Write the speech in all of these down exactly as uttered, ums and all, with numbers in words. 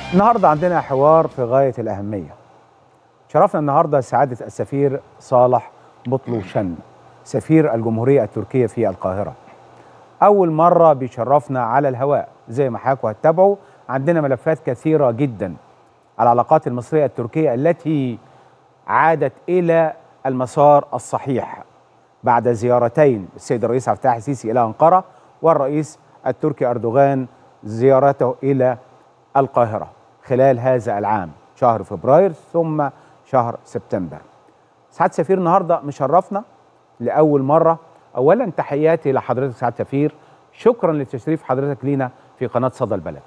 النهارده عندنا حوار في غاية الأهمية. شرفنا النهارده سعادة السفير صالح بطلوشن، سفير الجمهورية التركية في القاهرة. أول مرة بيشرفنا على الهواء، زي ما حضراتكم هتتابعوا عندنا ملفات كثيرة جدا. العلاقات المصرية التركية التي عادت إلى المسار الصحيح بعد زيارتين السيد الرئيس عبد الفتاح السيسي إلى أنقرة والرئيس التركي أردوغان زيارته إلى القاهرة خلال هذا العام، شهر فبراير ثم شهر سبتمبر. سعادة السفير النهارده مشرفنا لأول مرة. أولا تحياتي لحضرتك سعادة السفير، شكرا لتشريف حضرتك لينا في قناة صدى البلد.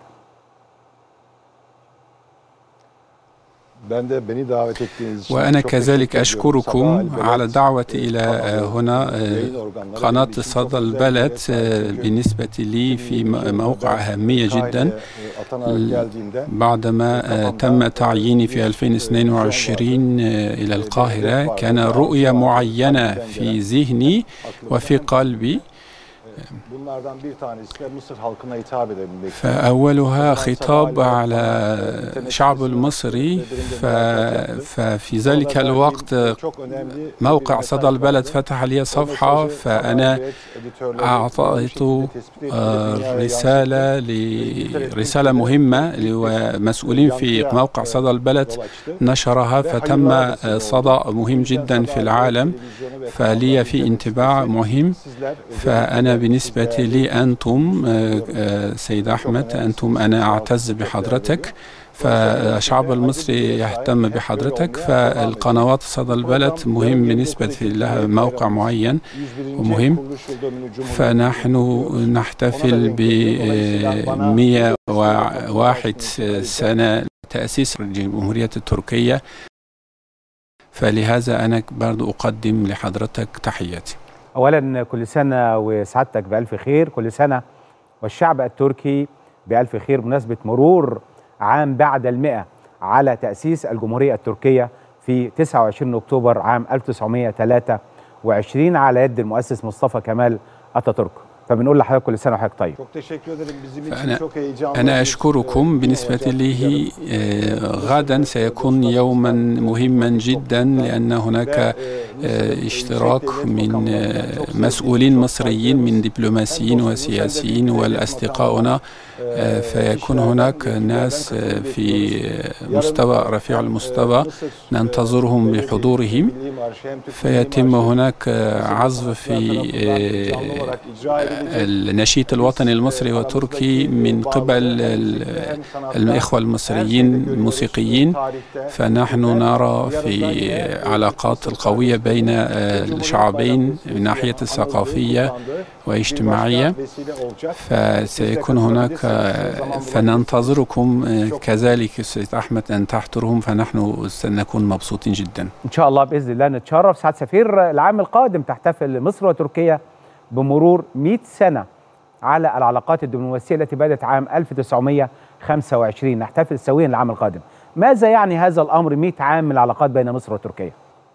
وأنا كذلك أشكركم على الدعوة إلى هنا قناة صدى البلد. بالنسبة لي في موقع أهمية جدا بعدما تم تعييني في ألفين واثنين وعشرين إلى القاهرة. كان رؤية معينة في ذهني وفي قلبي، فأولها خطاب على الشعب المصري. ففي ذلك الوقت موقع صدى البلد فتح لي صفحة، فأنا أعطيت رسالة رسالة مهمة لمسؤولين في موقع صدى البلد نشرها، فتم صدى مهم جدا في العالم، فلي في انطباع مهم. فأنا بالنسبة لي أنتم سيد أحمد، أنتم أنا أعتز بحضرتك، فالشعب المصري يهتم بحضرتك، فالقنوات صدى البلد مهم بالنسبة لها موقع معين ومهم. فنحن نحتفل ب مئة وواحد سنة تأسيس الجمهورية التركية، فلهذا أنا برضو أقدم لحضرتك تحياتي. أولا كل سنة وسعادتك بألف خير، كل سنة والشعب التركي بألف خير بمناسبة مرور عام بعد المئة على تأسيس الجمهورية التركية في تسعة وعشرين أكتوبر عام ألف وتسعمئة وثلاثة وعشرين على يد المؤسس مصطفى كمال أتاتورك. فبنقول لحضرتك كل سنة وحضرتك طيب. أنا, أنا أشكركم. بالنسبة لي غدا سيكون يوما مهما جدا، لأن هناك اشتراك من مسؤولين مصريين من دبلوماسيين وسياسيين والأصدقاؤنا، فيكون هناك ناس في مستوى رفيع المستوى ننتظرهم بحضورهم، فيتم هناك عزف في النشيد الوطني المصري والتركي من قبل الإخوة المصريين الموسيقيين. فنحن نرى في علاقات القوية بين الشعبين من ناحية الثقافية واجتماعية، فسيكون هناك، فننتظركم كذلك سيد أحمد أن تحضرهم، فنحن سنكون مبسوطين جدا إن شاء الله بإذن الله. نتشرف سعادة سفير. العام القادم تحتفل مصر وتركيا بمرور مئة سنة على العلاقات الدبلوماسية التي بدأت عام ألف وتسعمئة وخمسة وعشرين، نحتفل سويا العام القادم. ماذا يعني هذا الأمر مئة عام من العلاقات بين مصر وتركيا؟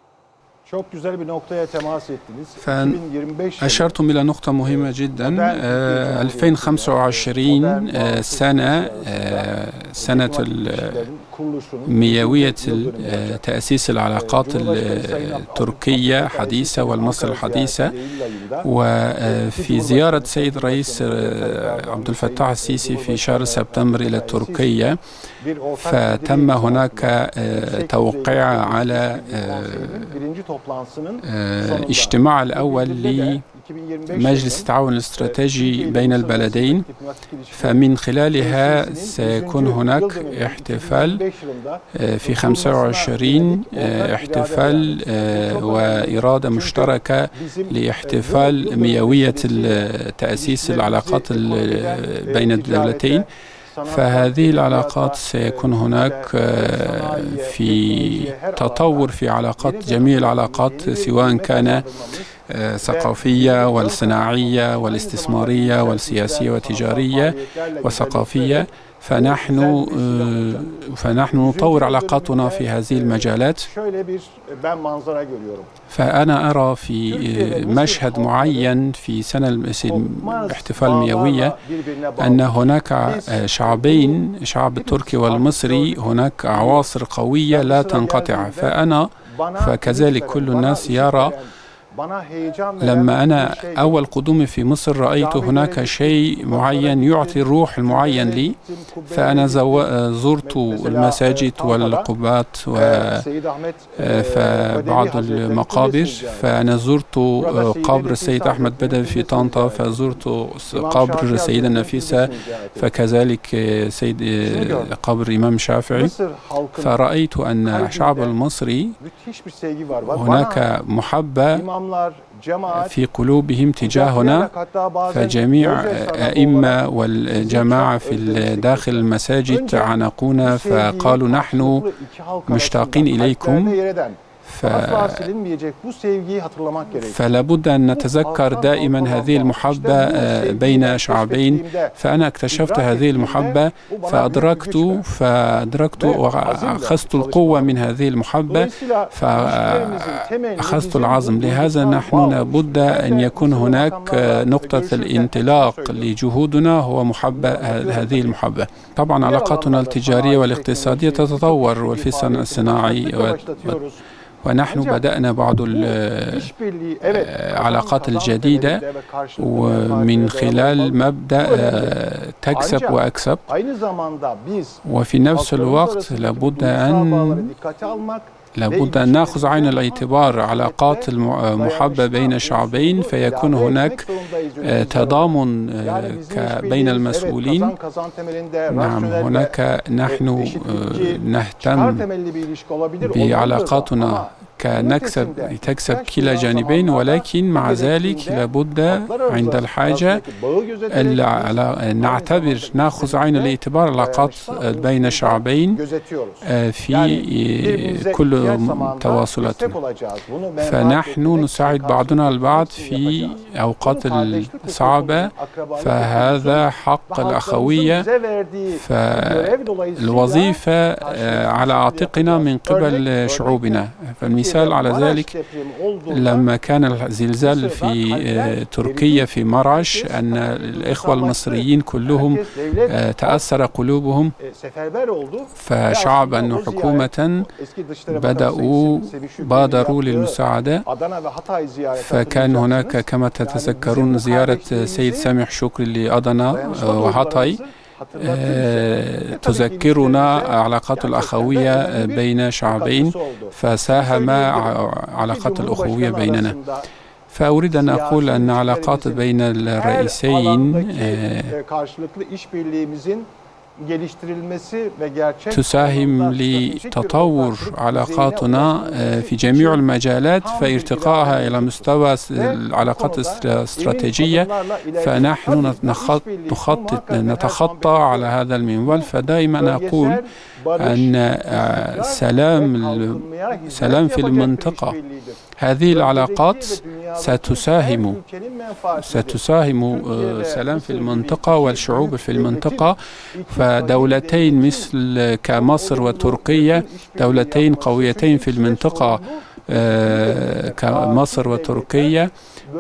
فأشرتم إلى نقطة مهمة جدا. ألفين وخمسة وعشرين سنة سنة مئوية تأسيس العلاقات التركية الحديثة والمصر الحديثة. وفي زيارة سيد الرئيس عبد الفتاح السيسي في شهر سبتمبر إلى تركيا، فتم هناك توقيع على اجتماع الأول لمجلس التعاون الاستراتيجي بين البلدين، فمن خلالها سيكون هناك احتفال في خمسة وعشرين احتفال وإرادة مشتركة لاحتفال مئوية تأسيس العلاقات بين الدولتين. فهذه العلاقات سيكون هناك في تطور في علاقات جميع العلاقات، سواء كان الثقافية والصناعية والاستثمارية والسياسية والتجارية وثقافية، فنحن فنحن نطور علاقاتنا في هذه المجالات. فأنا أرى في مشهد معين في سنة الاحتفال المئوية أن هناك شعبين، الشعب التركي والمصري، هناك أواصر قوية لا تنقطع. فأنا فكذلك كل الناس يرى. لما أنا أول قدومي في مصر رأيت هناك شيء معين يعطي الروح المعين لي، فأنا زرت المساجد والقبات وبعض المقابر. فأنا زرت قبر السيد أحمد بدوي في طنطا، فزرت قبر السيدة النفيسة، فكذلك سيد قبر الإمام الشافعي. فرأيت أن الشعب المصري هناك محبة في قلوبهم تجاهنا، فجميع أئمة والجماعة في داخل المساجد عانقونا فقالوا نحن مشتاقين إليكم. ف... فلا بد أن نتذكر دائما هذه المحبة بين شعبين. فأنا اكتشفت هذه المحبة فأدركت فأدركت وأخذت القوة من هذه المحبة، فأخذت العزم. لهذا نحن لابد أن يكون هناك نقطة الانطلاق لجهودنا هو محبة هذه المحبة. طبعا علاقاتنا التجارية والاقتصادية تتطور والفي الصناعي و... ونحن بدأنا بعض العلاقات الجديدة ومن خلال مبدأ تكسب وأكسب. وفي نفس الوقت لابد أن لابد أن نأخذ عين الاعتبار علاقات المحبة بين شعبين، فيكون هناك تضامن بين المسؤولين. نعم، هناك نحن نهتم بعلاقاتنا كنكسب تكسب كلا جانبين، ولكن مع ذلك لابد عند الحاجة نعتبر نأخذ عين الاعتبار علاقات بين شعبين في كل تواصلاتنا. فنحن نساعد بعضنا البعض في أوقات الصعبة، فهذا حق الأخوية. فالوظيفة على عاتقنا من قبل شعوبنا. فالمثال على ذلك لما كان الزلزال في تركيا في مرعش، أن الإخوة المصريين كلهم تأثر قلوبهم، فشعبا وحكومة بدأوا بادروا للمساعدة. فكان هناك كما تتذكرون زيارة سيد سامح شكري لأدنا وهاتاي تذكرنا علاقات الأخوية بين شعبين، فساهم علاقات الأخوية بيننا. فأريد أن أقول أن علاقات بين الرئيسين تساهم لتطور علاقاتنا في جميع المجالات، فارتقائها إلى مستوى العلاقات الاستراتيجية. فنحن نخطط نتخطى على هذا المنوال. فدائما أقول أن السلام سلام في المنطقة، هذه العلاقات ستساهم ستساهم سلام في المنطقة والشعوب في المنطقة. فدولتين مثل كمصر وتركيا، دولتين قويتين في المنطقة كمصر وتركيا،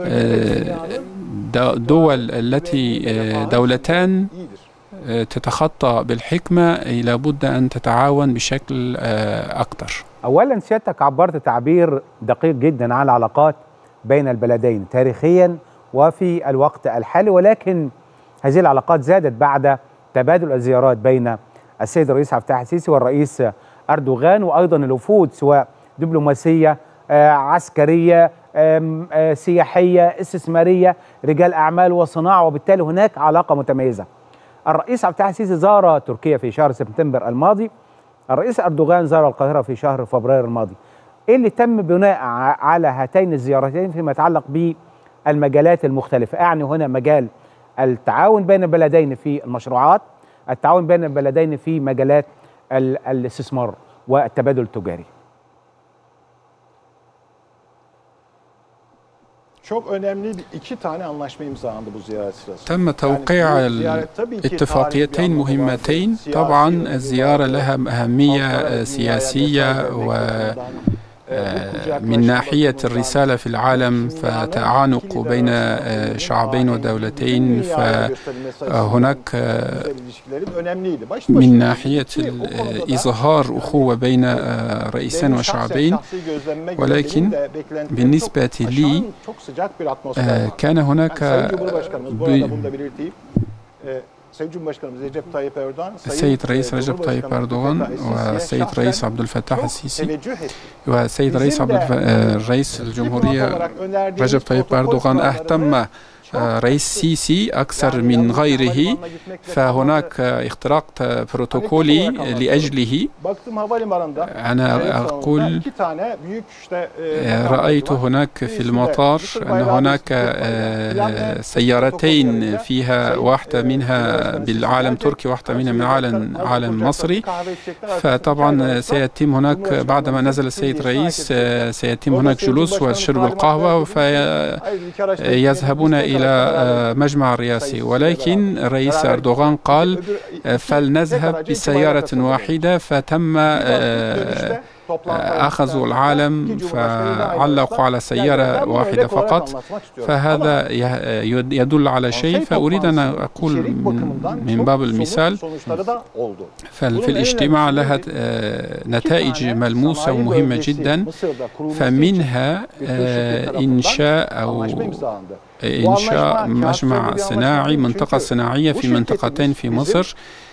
دول التي دولتان تتخطى بالحكمة، لابد أن تتعاون بشكل أكثر. أولا سيادتك عبرت تعبير دقيق جدا عن العلاقات بين البلدين تاريخيا وفي الوقت الحالي، ولكن هذه العلاقات زادت بعد تبادل الزيارات بين السيد الرئيس عبد الفتاح السيسي والرئيس أردوغان، وأيضا الوفود سواء دبلوماسية عسكرية سياحية استثمارية رجال أعمال وصناعة، وبالتالي هناك علاقة متميزة. الرئيس عبد الفتاح السيسي زار تركيا في شهر سبتمبر الماضي، الرئيس أردوغان زار القاهرة في شهر فبراير الماضي. إيه اللي تم بناء على هاتين الزيارتين فيما يتعلق بالمجالات المختلفة؟ أعني هنا مجال التعاون بين البلدين في المشروعات، التعاون بين البلدين في مجالات الاستثمار والتبادل التجاري. تم توقيع اتفاقيتين مهمتين. طبعا الزيارة لها أهمية سياسية و من ناحية الرسالة في العالم، فتعانق بين شعبين ودولتين، فهناك من ناحية إظهار أخوة بين رئيسين وشعبين. ولكن بالنسبة لي كان هناك السيد رئيس رجب طيب أردوغان والسيد رئيس عبد الفتاح السيسي والسيد رئيس عبد الرئيس الجمهورية رجب طيب أردوغان اهتم رئيس سيسي أكثر من غيره، فهناك اختراق بروتوكولي لأجله. أنا أقول رأيت هناك في المطار أن هناك سيارتين فيها واحدة منها بالعالم تركي واحدة منها من عالم عالم مصري. فطبعا سيتم هناك بعدما نزل السيد الرئيس سيتم هناك جلوس وشرب القهوة، فيذهبون إلى إلى مجمع الرئاسي. ولكن الرئيس أردوغان قال فلنذهب بسيارة واحدة، فتم أخذوا العالم فعلقوا على سيارة واحدة فقط، فهذا يدل على شيء. فأريد أن أقول من باب المثال ففي الاجتماع لها نتائج ملموسة ومهمة جدا، فمنها إنشاء أو إنشاء مجمع صناعي، منطقة صناعية في منطقتين في مصر.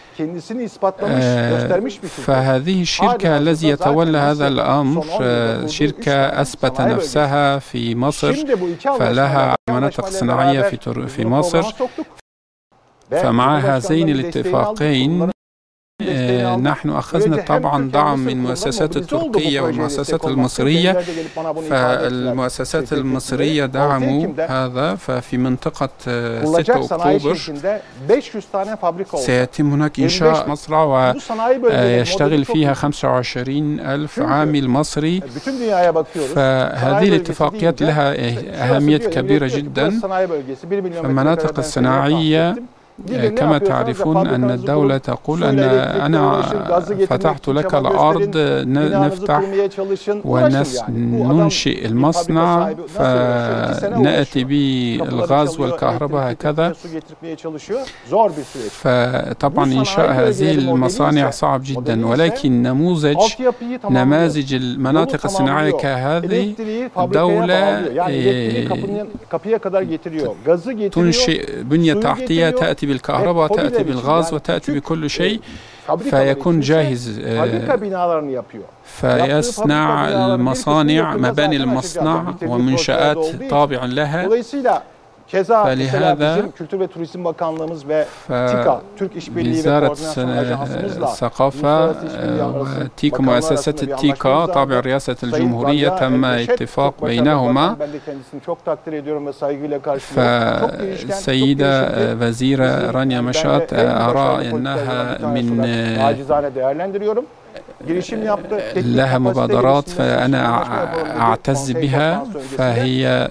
فهذه الشركة التي يتولى هذا الأمر شركة أثبت نفسها في مصر، فلها مناطق صناعية في في مصر. فمع هذين الاتفاقين نحن أخذنا طبعا دعم من المؤسسات التركية والمؤسسات المصرية، فالمؤسسات المصرية دعموا هذا. ففي منطقة ستة أكتوبر سيتم هناك إنشاء مصرع ويشتغل فيها خمسة وعشرين ألف عامل مصري. فهذه الاتفاقيات لها أهمية كبيرة جدا. فالمناطق الصناعية كما تعرفون أن الدولة تقول أن أنا فتحت لك الأرض نفتح وننشئ المصنع، فنأتي بالغاز والكهرباء هكذا. فطبعا إنشاء هذه المصانع صعب جدا، ولكن نموذج نماذج المناطق الصناعية كهذه الدولة تنشئ بنية تحتية، تأتي بالكهرباء، تأتي بالغاز، وتأتي بكل شيء، فيكون جاهز. فيصنع المصانع، مباني المصنع ومنشآت تابعة لها. فلهذا وزارة الثقافة وتيكا مؤسسة التيكا تابع رئاسة الجمهورية تم اتفاق بينهما. فالسيدة وزيرة رانيا مشات أرى أنها من لها مبادرات فأنا أعتز بها. فهي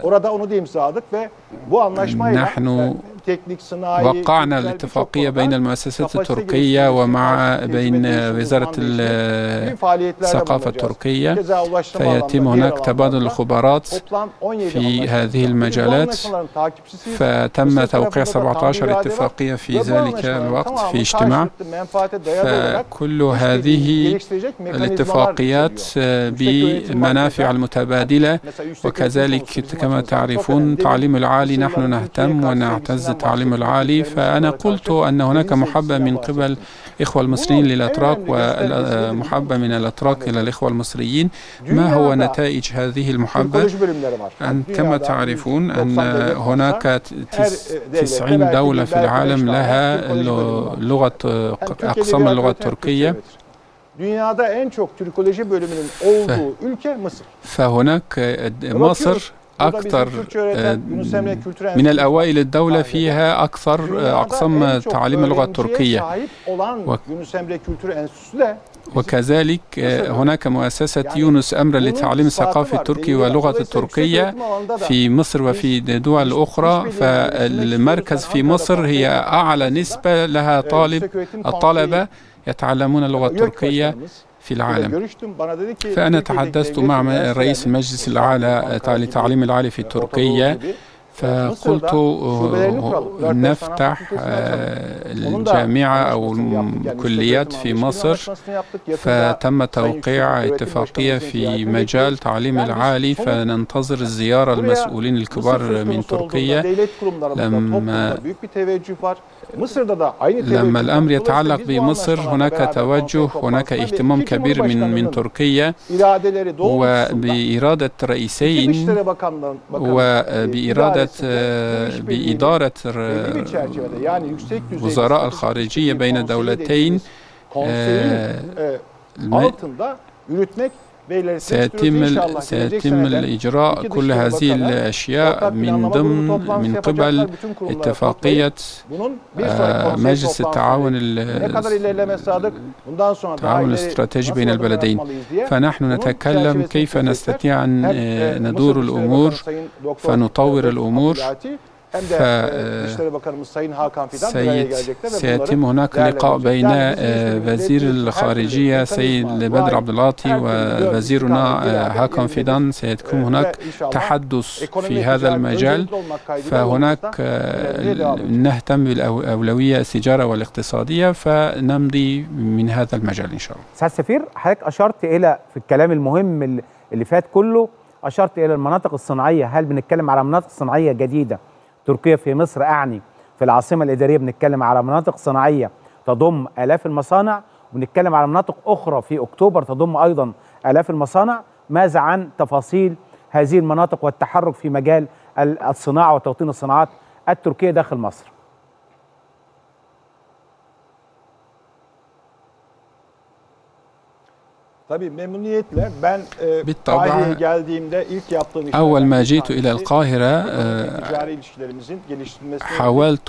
نحن وقعنا الاتفاقية بين المؤسسات التركية ومع بين وزارة الثقافة التركية، فيتم هناك تبادل الخبرات في هذه المجالات. فتم توقيع سبعة عشر اتفاقية في ذلك الوقت في اجتماع. فكل هذه الاتفاقيات بمنافع المتبادلة. وكذلك كما تعرفون التعليم العالي، نحن نهتم ونعتز التعليم العالي. فأنا قلت أن هناك محبة من قبل الإخوة المصريين للأتراك ومحبة من الأتراك إلى الإخوة المصريين. ما هو نتائج هذه المحبة؟ أن كما تعرفون أن هناك تسعين دولة في العالم لها لغة أقسام اللغة التركية. فهناك مصر أكثر من الأوائل الدولة فيها أكثر أقسام تعليم اللغة التركية. وكذلك هناك مؤسسة يونس أمرا لتعليم الثقافة التركية واللغة التركية في مصر وفي دول أخرى. فالمركز في مصر هي أعلى نسبة لها طالب الطلبة يتعلمون اللغة التركية في العالم. فأنا تحدثت مع رئيس المجلس الأعلى للتعليم العالي في تركيا، فقلت نفتح الجامعة أو الكليات في مصر، فتم توقيع اتفاقية في مجال تعليم العالي، فننتظر الزيارة المسؤولين الكبار من تركيا. لما لما الأمر يتعلق بمصر هناك توجه، هناك اهتمام كبير من من تركيا، وبإرادة رئيسين وبإرادة بإدارة وزراء الخارجية بين الدولتين سيتم سيتم الإجراء كل هذه الأشياء من ضمن من قبل اتفاقية مجلس التعاون التعاون الاستراتيجي بين البلدين. فنحن نتكلم كيف نستطيع أن ندور الأمور فنطور الأمور. سيتم هناك لقاء بين وزير الخارجية سيد بدر عبد العاطي ووزيرنا هاكان فيدان. سيكون هناك تحدث في هذا المجال، فهناك نهتم بالأولوية التجارة والاقتصادية، فنمضي من هذا المجال إن شاء الله. سعادة السفير، حضرتك أشرت إلى في الكلام المهم اللي فات كله، أشرت إلى المناطق الصناعية. هل بنتكلم على مناطق صناعية جديدة تركيا في مصر؟ أعني في العاصمة الإدارية بنتكلم على مناطق صناعية تضم آلاف المصانع، وبنتكلم على مناطق أخرى في أكتوبر تضم أيضا آلاف المصانع. ماذا عن تفاصيل هذه المناطق والتحرك في مجال الصناعة وتوطين الصناعات التركية داخل مصر؟ بالطبع أول ما جئت إلى القاهرة حاولت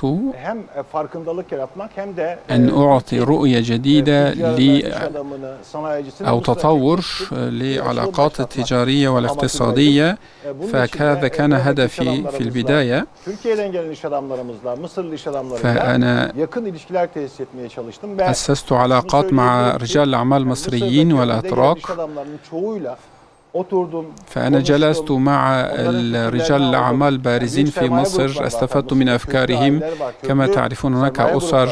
أن أعطي رؤية جديدة أو تطور للعلاقات التجارية والاقتصادية، فهذا كان هدفي في البداية. فأنا أسست علاقات مع رجال الأعمال المصريين والأتراك، فأنا جلست مع رجال الأعمال البارزين في مصر، استفدت من أفكارهم. كما تعرفون هناك أسر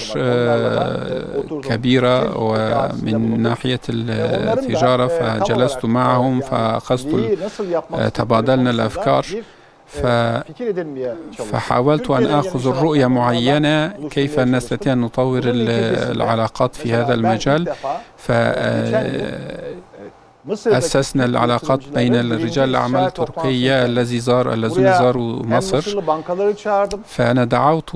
كبيرة ومن ناحية التجارة، فجلست معهم فأخذت تبادلنا الأفكار. فحاولت أن أخذ الرؤية معينة كيف نستطيع أن نطور العلاقات في هذا المجال. فأسسنا العلاقات بين الرجال الأعمال التركية الذي زار الذين زاروا مصر. فأنا دعوت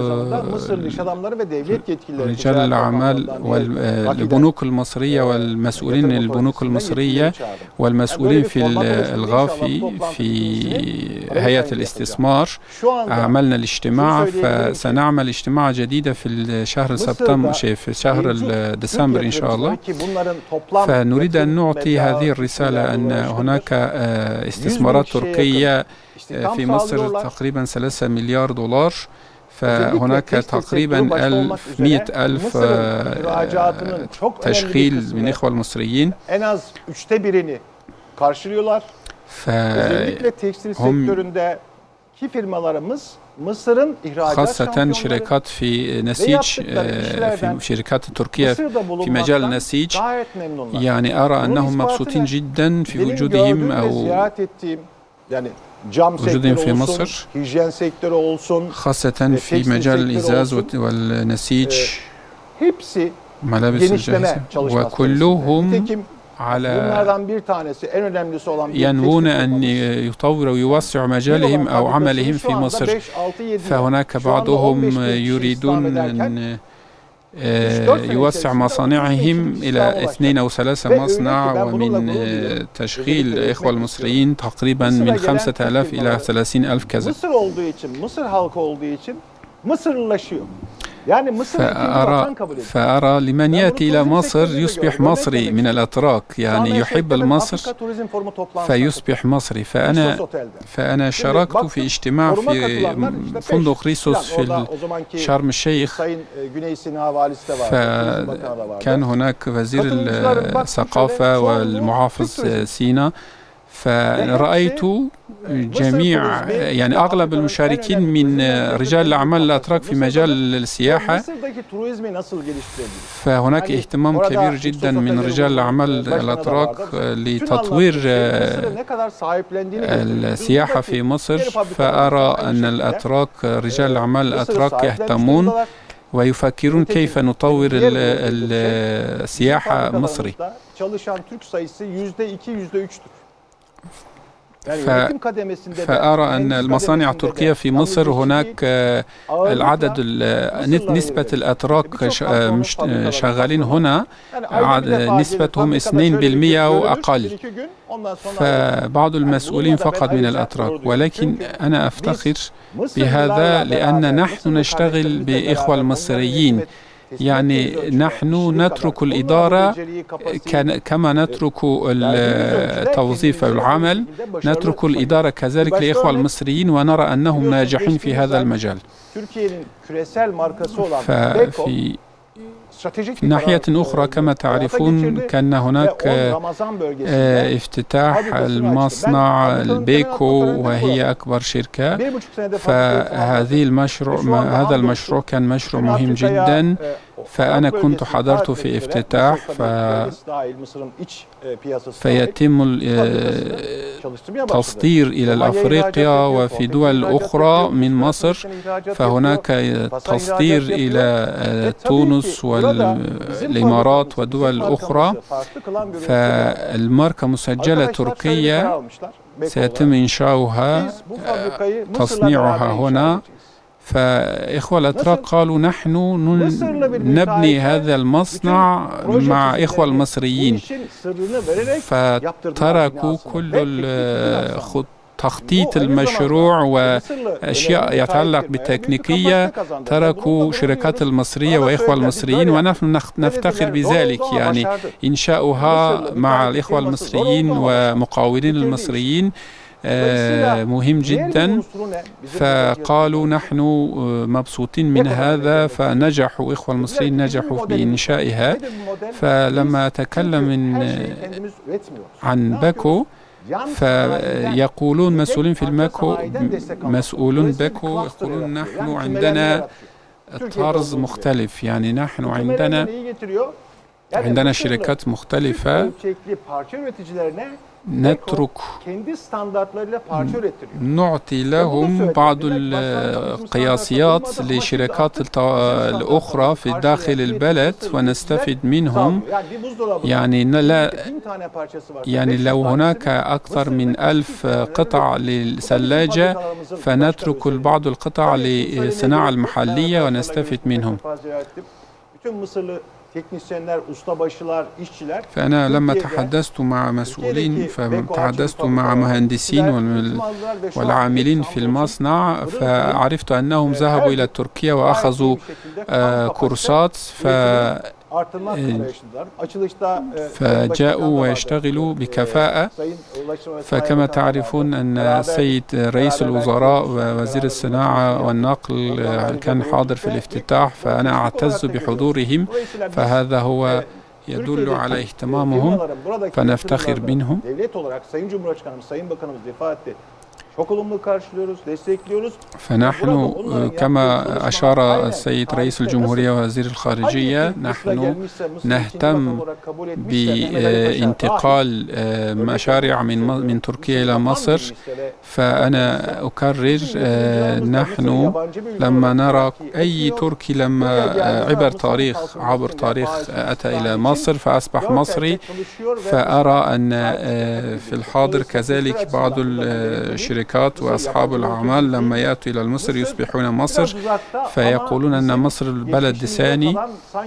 رجال الأعمال والبنوك المصرية والمسؤولين البنوك المصرية والمسؤولين في الغافي في هيئة الاستثمار. عملنا الاجتماع، فسنعمل اجتماع جديد في شهر سبتمبر في شهر ديسمبر إن شاء الله. فنريد أن نعطي هذه الرسالة أن هناك استثمارات تركية في مصر تقريبا ثلاثة مليار دولار، فهناك تقريبا مئة ألف تشغيل من إخوة المصريين. فهم خاصة شركات في نسيج، في شركات تركيا في مجال النسيج، يعني أرى أنهم مبسوطين جدا في وجودهم أو وجودهم في مصر، خاصة في مجال الإزاز والنسيج ملابس الجاهزة، وكلهم على ينوون أن يطوروا ويوسعوا مجالهم أو عملهم في مصر. فهناك بعضهم يريدون أن يوسع مصانعهم إلى اثنين أو ثلاثة مصنع، ومن تشغيل الإخوة المصريين تقريبا من خمسة آلاف إلى ثلاثين ألف كذا. فأرى, فأرى لمن يأتي إلى مصر يصبح مصري من الأتراك، يعني يحب المصر فيصبح مصري. فأنا فأنا شاركت في اجتماع في فندق ريسوس في شرم الشيخ، فكان هناك وزير الثقافة والمحافظ سينا، فرأيت جميع يعني أغلب المشاركين من رجال الأعمال الأتراك في مجال السياحة، فهناك اهتمام كبير جدا من رجال الأعمال الأتراك لتطوير السياحة في مصر. فأرى أن الأتراك رجال الأعمال الأتراك يهتمون ويفكرون كيف نطور السياحة مصري. ف... فأرى أن المصانع التركية في مصر هناك العدد نسبة الأتراك شغالين هنا نسبتهم اثنين بالمئة أو أقل، فبعض المسؤولين فقط من الأتراك. ولكن أنا أفتخر بهذا لأن نحن نشتغل بإخوة المصريين، يعني نحن نترك الإدارة كما نترك التوظيف والعمل، نترك الإدارة كذلك لإخوة المصريين، ونرى أنهم ناجحين في هذا المجال. ففي ناحية أخرى كما تعرفون كان هناك افتتاح المصنع البيكو وهي أكبر شركة، فهذه المشروع هذا المشروع كان مشروع مهم جدا، فأنا كنت حضرت في افتتاح. ف... فيتم التصدير إلى أفريقيا وفي دول أخرى من مصر، فهناك تصدير إلى تونس والإمارات ودول أخرى. فالماركة مسجلة تركية سيتم إنشاؤها تصنيعها هنا. فإخوة الأتراك قالوا نحن نبني هذا المصنع مع إخوة المصريين، فتركوا كل تخطيط المشروع وأشياء يتعلق بالتكنيكية، تركوا شركات المصرية وإخوة المصريين، ونحن نفتخر بذلك. يعني إنشاؤها مع الإخوة المصريين ومقاولين المصريين مهم جدا. فقالوا نحن مبسوطين من هذا، فنجحوا إخوة المصريين نجحوا بإنشائها. فلما أتكلم من عن باكو فيقولون مسؤولين في الماكو مسؤولون باكو يقولون نحن عندنا طرز مختلف، يعني نحن عندنا عندنا شركات مختلفة نترك نعطي لهم بعض القياسيات لشركات الأخرى في داخل البلد ونستفيد منهم. يعني لا يعني لو هناك أكثر من ألف قطع للثلاجة فنترك بعض القطع للصناعة المحلية ونستفيد منهم. فأنا لما تحدثت مع مسؤولين فتحدثت مع مهندسين والعاملين في المصنع، فعرفت أنهم ذهبوا إلى تركيا وأخذوا كورسات ف فجاءوا ويشتغلوا بكفاءة. فكما تعرفون أن السيد رئيس الوزراء ووزير الصناعة والنقل كان حاضر في الافتتاح، فأنا أعتز بحضورهم، فهذا هو يدل على اهتمامهم، فنفتخر بهم. فنحن كما أشار السيد رئيس الجمهورية ووزير الخارجية نحن نهتم بانتقال مشاريع من من تركيا إلى مصر. فأنا أكرر نحن لما نرى أي تركي لما عبر تاريخ عبر تاريخ أتى إلى مصر فأصبح مصري، فأرى أن في الحاضر كذلك بعض الشركات الشركات وأصحاب الأعمال لما يأتوا إلى مصر يصبحون مصر فيقولون أن مصر البلد الثاني،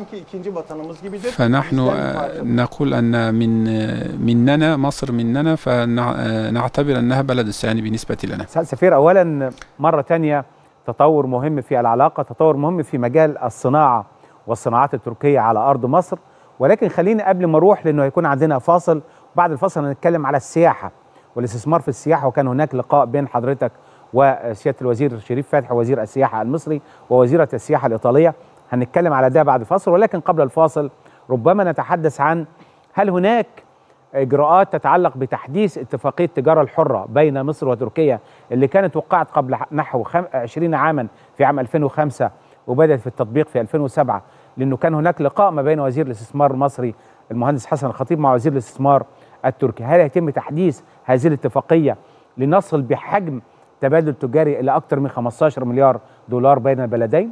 فنحن نقول أن من مننا مصر مننا فنعتبر أنها بلد الثاني بالنسبة لنا. سفير، أولا مرة تانية تطور مهم في العلاقة، تطور مهم في مجال الصناعة والصناعات التركية على أرض مصر، ولكن خليني قبل ما أروح لأنه هيكون عندنا فاصل، وبعد الفاصل هنتكلم على السياحة والاستثمار في السياحة، وكان هناك لقاء بين حضرتك وسيادة الوزير شريف فتحي وزير السياحة المصري ووزيرة السياحة الإيطالية. هنتكلم على ده بعد الفاصل، ولكن قبل الفاصل ربما نتحدث عن هل هناك إجراءات تتعلق بتحديث اتفاقية التجارة الحرة بين مصر وتركيا اللي كانت وقعت قبل نحو عشرين عاما في عام ألفين وخمسة وبدأت في التطبيق في ألفين وسبعة، لأنه كان هناك لقاء ما بين وزير الاستثمار المصري المهندس حسن الخطيب مع وزير الاستثمار التركي. هل يتم تحديث هذه الاتفاقية لنصل بحجم تبادل تجاري إلى أكثر من خمسة عشر مليار دولار بين البلدين؟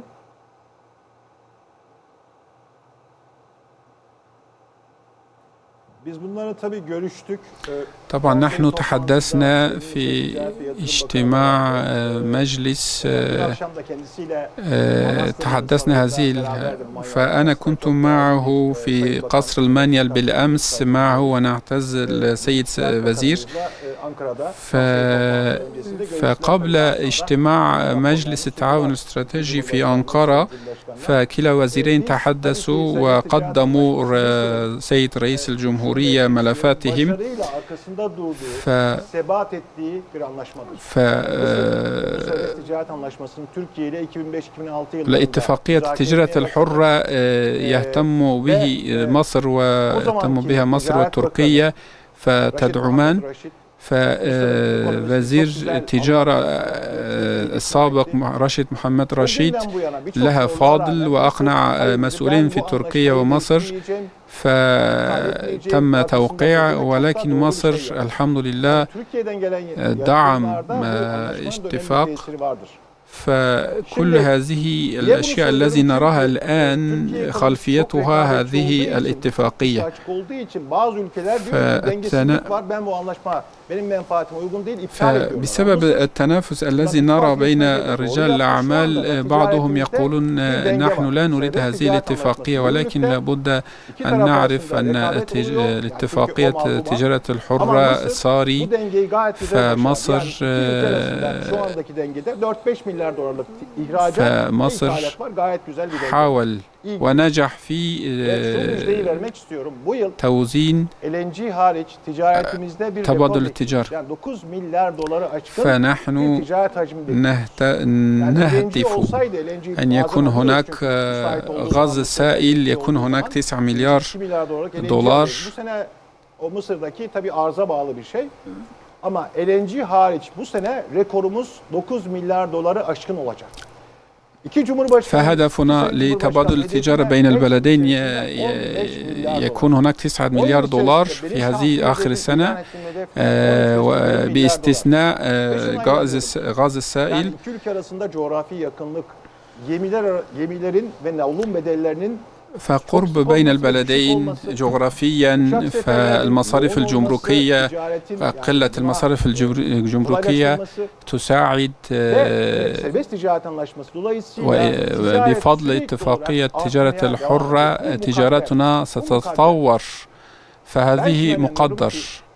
طبعا نحن تحدثنا في اجتماع مجلس، تحدثنا هذه، فأنا كنت معه في قصر المانيال بالأمس معه ونعتز السيد وزير، فقبل اجتماع مجلس التعاون الاستراتيجي في أنقرة فكلا وزيرين تحدثوا وقدموا سيد رئيس الجمهورية ملفاتهم، ف ف لاتفاقية التجارة الحرة يهتم به مصر ويهتم بها مصر وتركيا فتدعمان، فوزير التجارة السابق رشيد محمد رشيد لها فاضل وأقنع مسؤولين في تركيا ومصر فتم توقيع، ولكن مصر الحمد لله دعم اتفاق. فكل هذه الأشياء التي نراها الآن خلفيتها هذه الاتفاقية. فبسبب التنافس الذي نرى بين رجال الأعمال بعضهم يقولون نحن لا نريد هذه الاتفاقية، ولكن لابد أن نعرف أن الاتفاقية التجارة الحرة صاري، فمصر فمصر حاول ونجح في توزين تبادل التجارة، فنحن نهدف أن يكون هناك غاز سائل، يكون هناك تسعة مليار دولار. Ama L N G hariç bu sene rekorumuz dokuz milyar doları aşkın olacak. فهدفنا لتبادل التجارة بين البلدين يكون هناك تسعة مليار دولار في هذه آخر السنة باستثناء غاز السائل. فقرب بين البلدين جغرافيا، فالمصارف الجمركية، قلة المصارف الجمركية تساعد، وبفضل اتفاقية التجارة الحرة تجارتنا ستتطور، فهذه مقدر.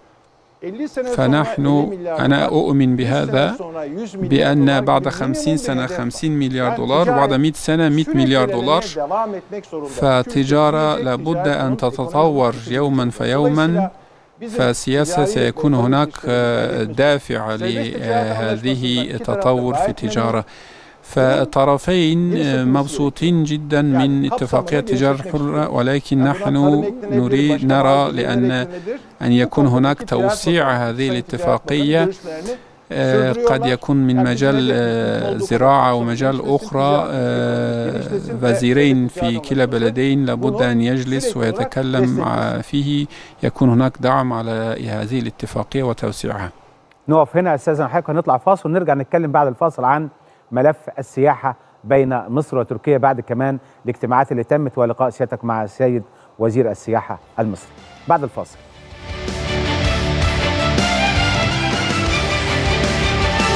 فنحن أنا أؤمن بهذا، بأن بعد خمسين سنة خمسين مليار دولار وبعد مئة سنة مئة مليار دولار، فالتجارة لابد أن تتطور يوما فيوما، فالسياسة سيكون هناك دافع لهذه التطور في التجارة. فالطرفين مبسوطين جدا من اتفاقية التجارة الحرة، ولكن نحن نريد نرى لأن أن يكون هناك توسيع هذه الاتفاقية، قد يكون من مجال زراعة ومجال أخرى. وزيرين في كلا بلدين لابد أن يجلس ويتكلم فيه، يكون هناك دعم على هذه الاتفاقية وتوسيعها. نقف هنا أستاذنا حضرتك ونطلع فاصل ونرجع نتكلم بعد الفاصل عن ملف السياحة بين مصر وتركيا بعد كمان الاجتماعات اللي تمت ولقاء سيادتك مع السيد وزير السياحة المصري. بعد الفاصل.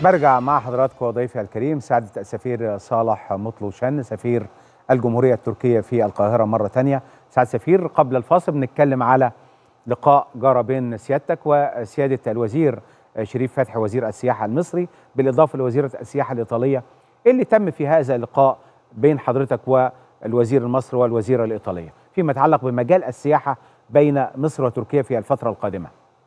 برجع مع حضراتكم وضيفي الكريم سعادة السفير صالح مطلوشان سفير الجمهورية التركية في القاهرة مرة تانية. سعادة السفير، قبل الفاصل بنتكلم على لقاء جرى بين سيادتك وسيادة الوزير شريف فتحي وزير السياحة المصري بالإضافة لوزيرة السياحة الإيطالية. إيه اللي تم في هذا اللقاء بين حضرتك والوزير المصري والوزيرة الإيطالية فيما يتعلق بمجال السياحة بين مصر وتركيا في الفترة القادمة؟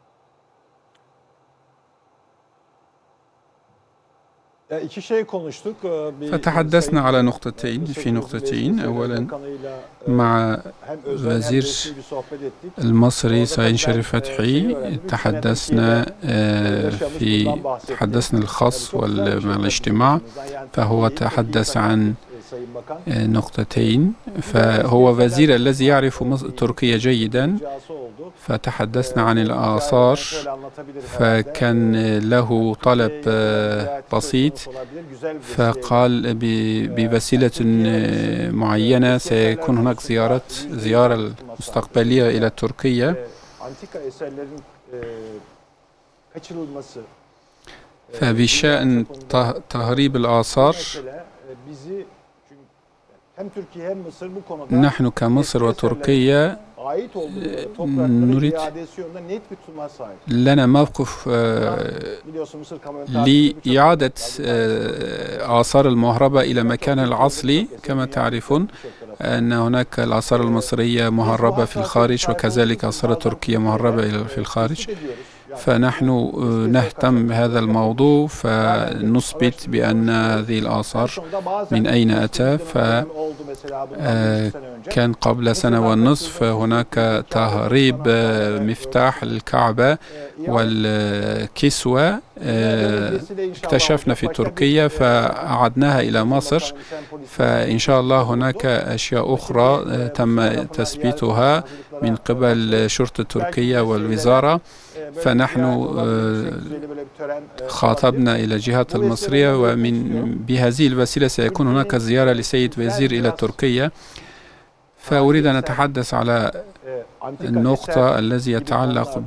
فتحدثنا على نقطتين في نقطتين أولا مع وزير المصري سعيد شريف فتحي تحدثنا في تحدثنا الخاص مع الاجتماع، فهو تحدث عن نقطتين. فهو وزير الذي يعرف تركيا جيدا، فتحدثنا عن الآثار، فكان له طلب بسيط، فقال بوسيلة معينة سيكون هناك زيارة زيارة مستقبلية إلى تركيا. فبشأن تهريب الآثار، نحن كمصر وتركيا نريد لنا موقف لإعادة آثار المهربة إلى مكانها الأصلي. كما تعرفون أن هناك الآثار المصرية مهربة في الخارج، وكذلك آثار تركيا مهربة في الخارج. فنحن نهتم بهذا الموضوع، فنثبت بأن هذه الآثار من أين أتى. فكان قبل سنة ونصف هناك تهريب مفتاح الكعبة والكسوة، اكتشفنا في تركيا فأعدناها إلى مصر. فإن شاء الله هناك أشياء أخرى تم تثبيتها من قبل شرطة تركيا والوزارة. فنحن خاطبنا إلى الجهات المصرية، ومن بهذه الوسيلة سيكون هناك زيارة لسيد وزير إلى تركيا. فأريد أن أتحدث على النقطة التي يتعلق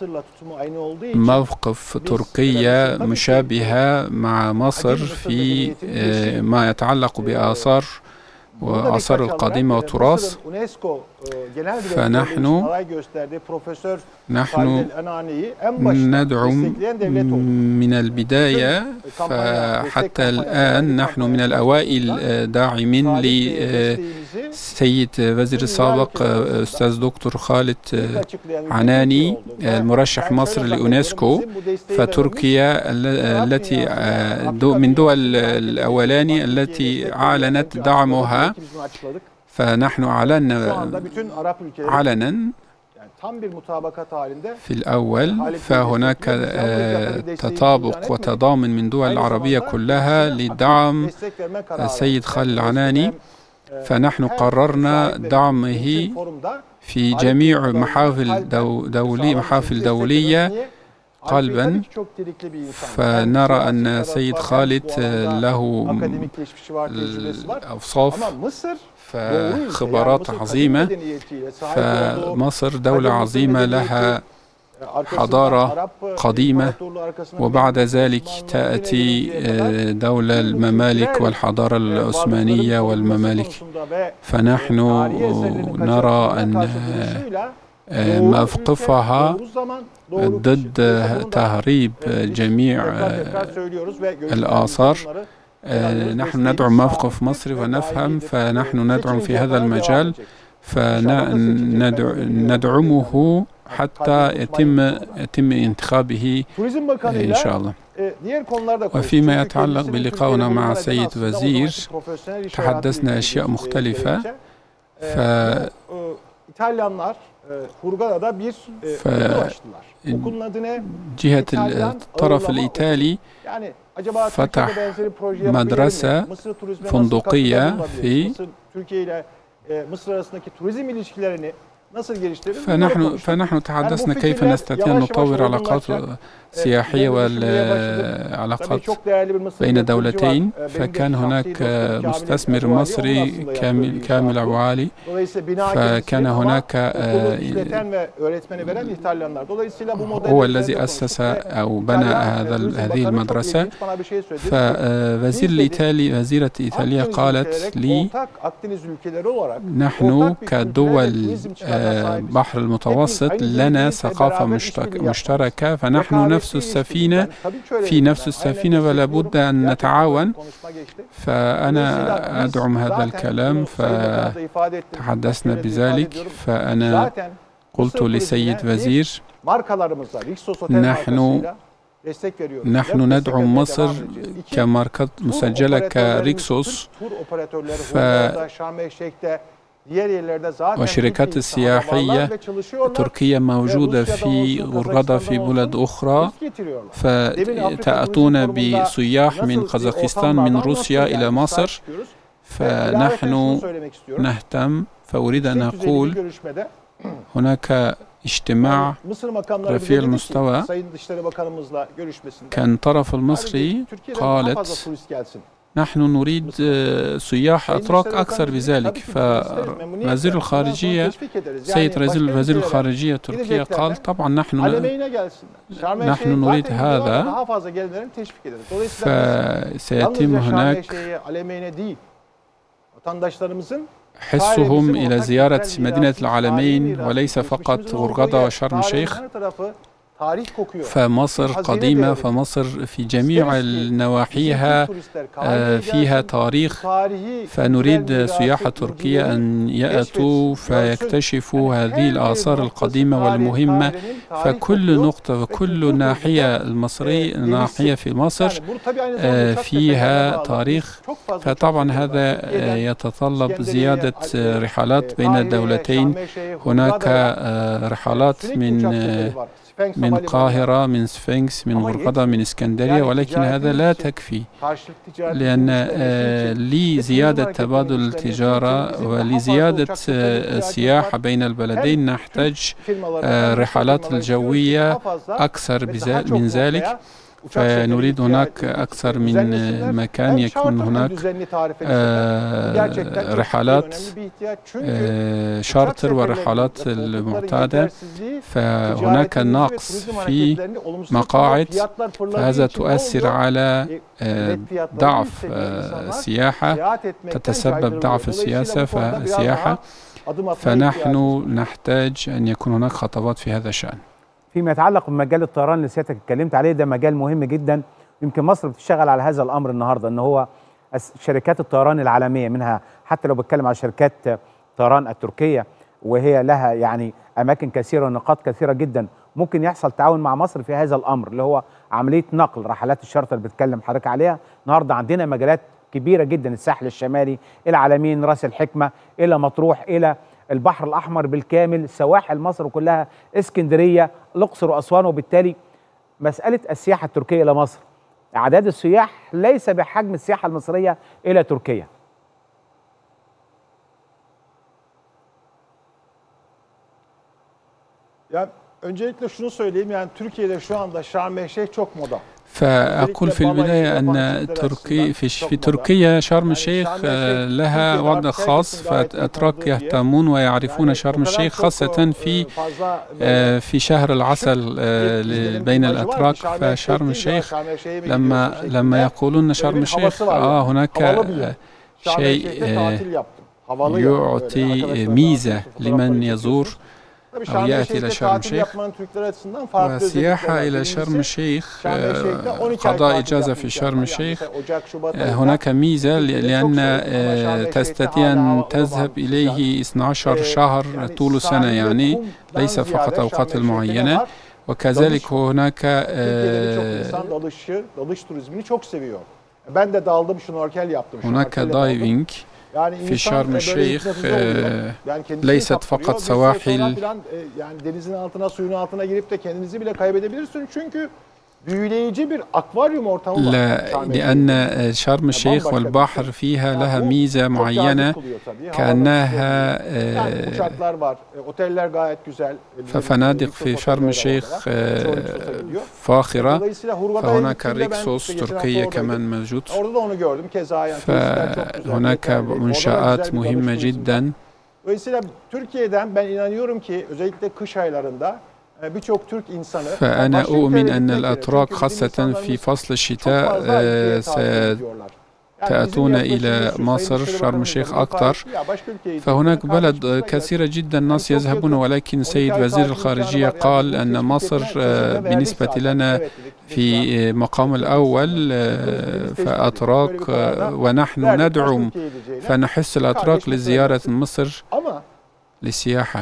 بموقف تركيا مشابهة مع مصر في ما يتعلق بآثار وآثار القديمة والتراث. فنحن نحن ندعم من البداية، فحتى الآن نحن من الأوائل داعمين لسيد وزير السابق أستاذ دكتور خالد عناني المرشح مصر لأونسكو. فتركيا التي من دول الأولاني التي أعلنت دعمها، فنحن أعلنا علنا في الأول. فهناك تطابق وتضامن من دول العربية كلها لدعم السيد خالد العناني. فنحن قررنا دعمه في جميع محافل دولية محافل دولية قلبا. فنرى أن سيد خالد له الأوصاف فخبرات عظيمة. فمصر دولة عظيمة لها حضارة قديمة، وبعد ذلك تأتي دولة الممالك والحضارة العثمانية والممالك. فنحن نرى أن موقفها ضد تهريب جميع الآثار. نحن ندعم موقف مصر ونفهم، فنحن ندعم في هذا المجال، فندعمه حتى يتم يتم انتخابه إن شاء الله. وفيما يتعلق بلقائنا مع السيد وزير تحدثنا أشياء مختلفة. ف جهة الطرف الإيطالي فتح مدرسة فندقية في nasıl geliştirebiliriz? فنحن فنحن تحدثنا كيف نستطيع أن نطور علاقات سياحية والعلاقات بين دولتين. فكان هناك مستثمر مصري كامل كامل عوالي، فكان هناك هو الذي أسس أو بنى هذا هذه المدرسة. فوزير الإيطالي وزيرة إيطاليا قالت لي نحن كدول بحر المتوسط لنا ثقافة مشتركة، فنحن نفس السفينة في نفس السفينة ولا بد أن نتعاون. فأنا أدعم هذا الكلام، فتحدثنا بذلك. فأنا قلت لسيد وزير نحن نحن ندعم مصر كماركة مسجلة كريكسوس، ف والشركات السياحية تركيا موجودة في غرغدة في بلاد أخرى، فتأتون بسياح من قزاقستان من روسيا إلى مصر. فنحن نهتم. فأريد أن أقول هناك اجتماع رفيع المستوى، كان طرف المصري قالت نحن نريد سياح أتراك أكثر بذلك. فوزير الخارجية سيد وزير الخارجية تركيا قال طبعا نحن نحن نريد هذا. فسيتم هناك حثهم إلى زيارة مدينة العالمين وليس فقط غرغدة وشرم الشيخ. فمصر قديمة، فمصر في جميع نواحيها فيها تاريخ، فنريد سياح تركيا أن يأتوا فيكتشفوا هذه الآثار القديمة والمهمة. فكل نقطة وكل ناحية المصرية ناحية في مصر فيها تاريخ. فطبعا هذا يتطلب زيادة رحلات بين الدولتين. هناك رحلات من من القاهرة، من سفنكس، من غرغدة، من اسكندرية، ولكن هذا لا تكفي، لأن لزيادة تبادل التجارة ولزيادة السياحة بين البلدين نحتاج رحلات الجوية أكثر من ذلك. فنريد هناك أكثر من مكان يكون هناك آه رحلات آه شارتر ورحلات المعتادة. فهناك نقص في مقاعد، فهذا تؤثر على آه ضعف السياحة، تتسبب ضعف السياسة فالسياحة. فنحن نحتاج أن يكون هناك خطوات في هذا الشأن. فيما يتعلق بمجال الطيران اللي سيادتك اتكلمت عليه، ده مجال مهم جدا. يمكن مصر بتشتغل على هذا الامر النهارده، ان هو شركات الطيران العالميه، منها حتى لو بتكلم على شركات الطيران التركيه، وهي لها يعني اماكن كثيره ونقاط كثيره جدا ممكن يحصل تعاون مع مصر في هذا الامر، اللي هو عمليه نقل رحلات الشارتر اللي بتكلم حضرتك عليها. النهارده عندنا مجالات كبيره جدا، الساحل الشمالي، العلمين، راس الحكمه، الى مطروح، الى البحر الأحمر بالكامل، سواحل مصر كلها، اسكندرية، الأقصر وأسوان. وبالتالي مسألة السياحة التركية إلى مصر، أعداد السياح ليس بحجم السياحة المصرية إلى تركيا. Ya öncelikle şunu söyleyeyim, yani Türkiye'de şu anda Şarm El Şeyh çok moda. فأقول في البداية أن تركي في, في تركيا شرم الشيخ لها وضع خاص، فالأتراك يهتمون ويعرفون شرم الشيخ، خاصة في في شهر العسل بين الأتراك. فشرم الشيخ لما لما يقولون شرم الشيخ آه هناك شيء يعطي ميزة لمن يزور أو يأتي إلى شرم الشيخ. والسياحة إلى شرم الشيخ، قضاء إجازة في شرم الشيخ، هناك ميزة لأن تستطيع أن تذهب إليه اثني عشر شهر طول السنة، يعني ليس فقط أوقات معينة. وكذلك هناك هناك دايفنج في شرم الشيخ، ليست فقط سواحل. büyüleyici bir akvaryum ortamı var. لا لأن شرم الشيخ والبحر فيها لها ميزة معينة كأنها Yani uçaklar var, oteller gayet güzel. ففنادق في شرم الشيخ فاخرة فهناك ريكسوس تركية كمان موجود Orada da onu gördüm keza yani. فهناك منشآت مهمة جدا. Dolayısıyla Türkiye'den ben inanıyorum ki özellikle kış aylarında birçok Türk insanı فأنا أؤمن أن الأتراك خاصة في فصل الشتاء سيأتون إلى مصر شرم الشيخ أكثر. فهناك بلد كثيرة جدا الناس يذهبون، ولكن سيد وزير الخارجية قال أن مصر بالنسبة لنا في مقام الأول فأتراك ونحن ندعم فنحث الأتراك لزيارة مصر للسياحة.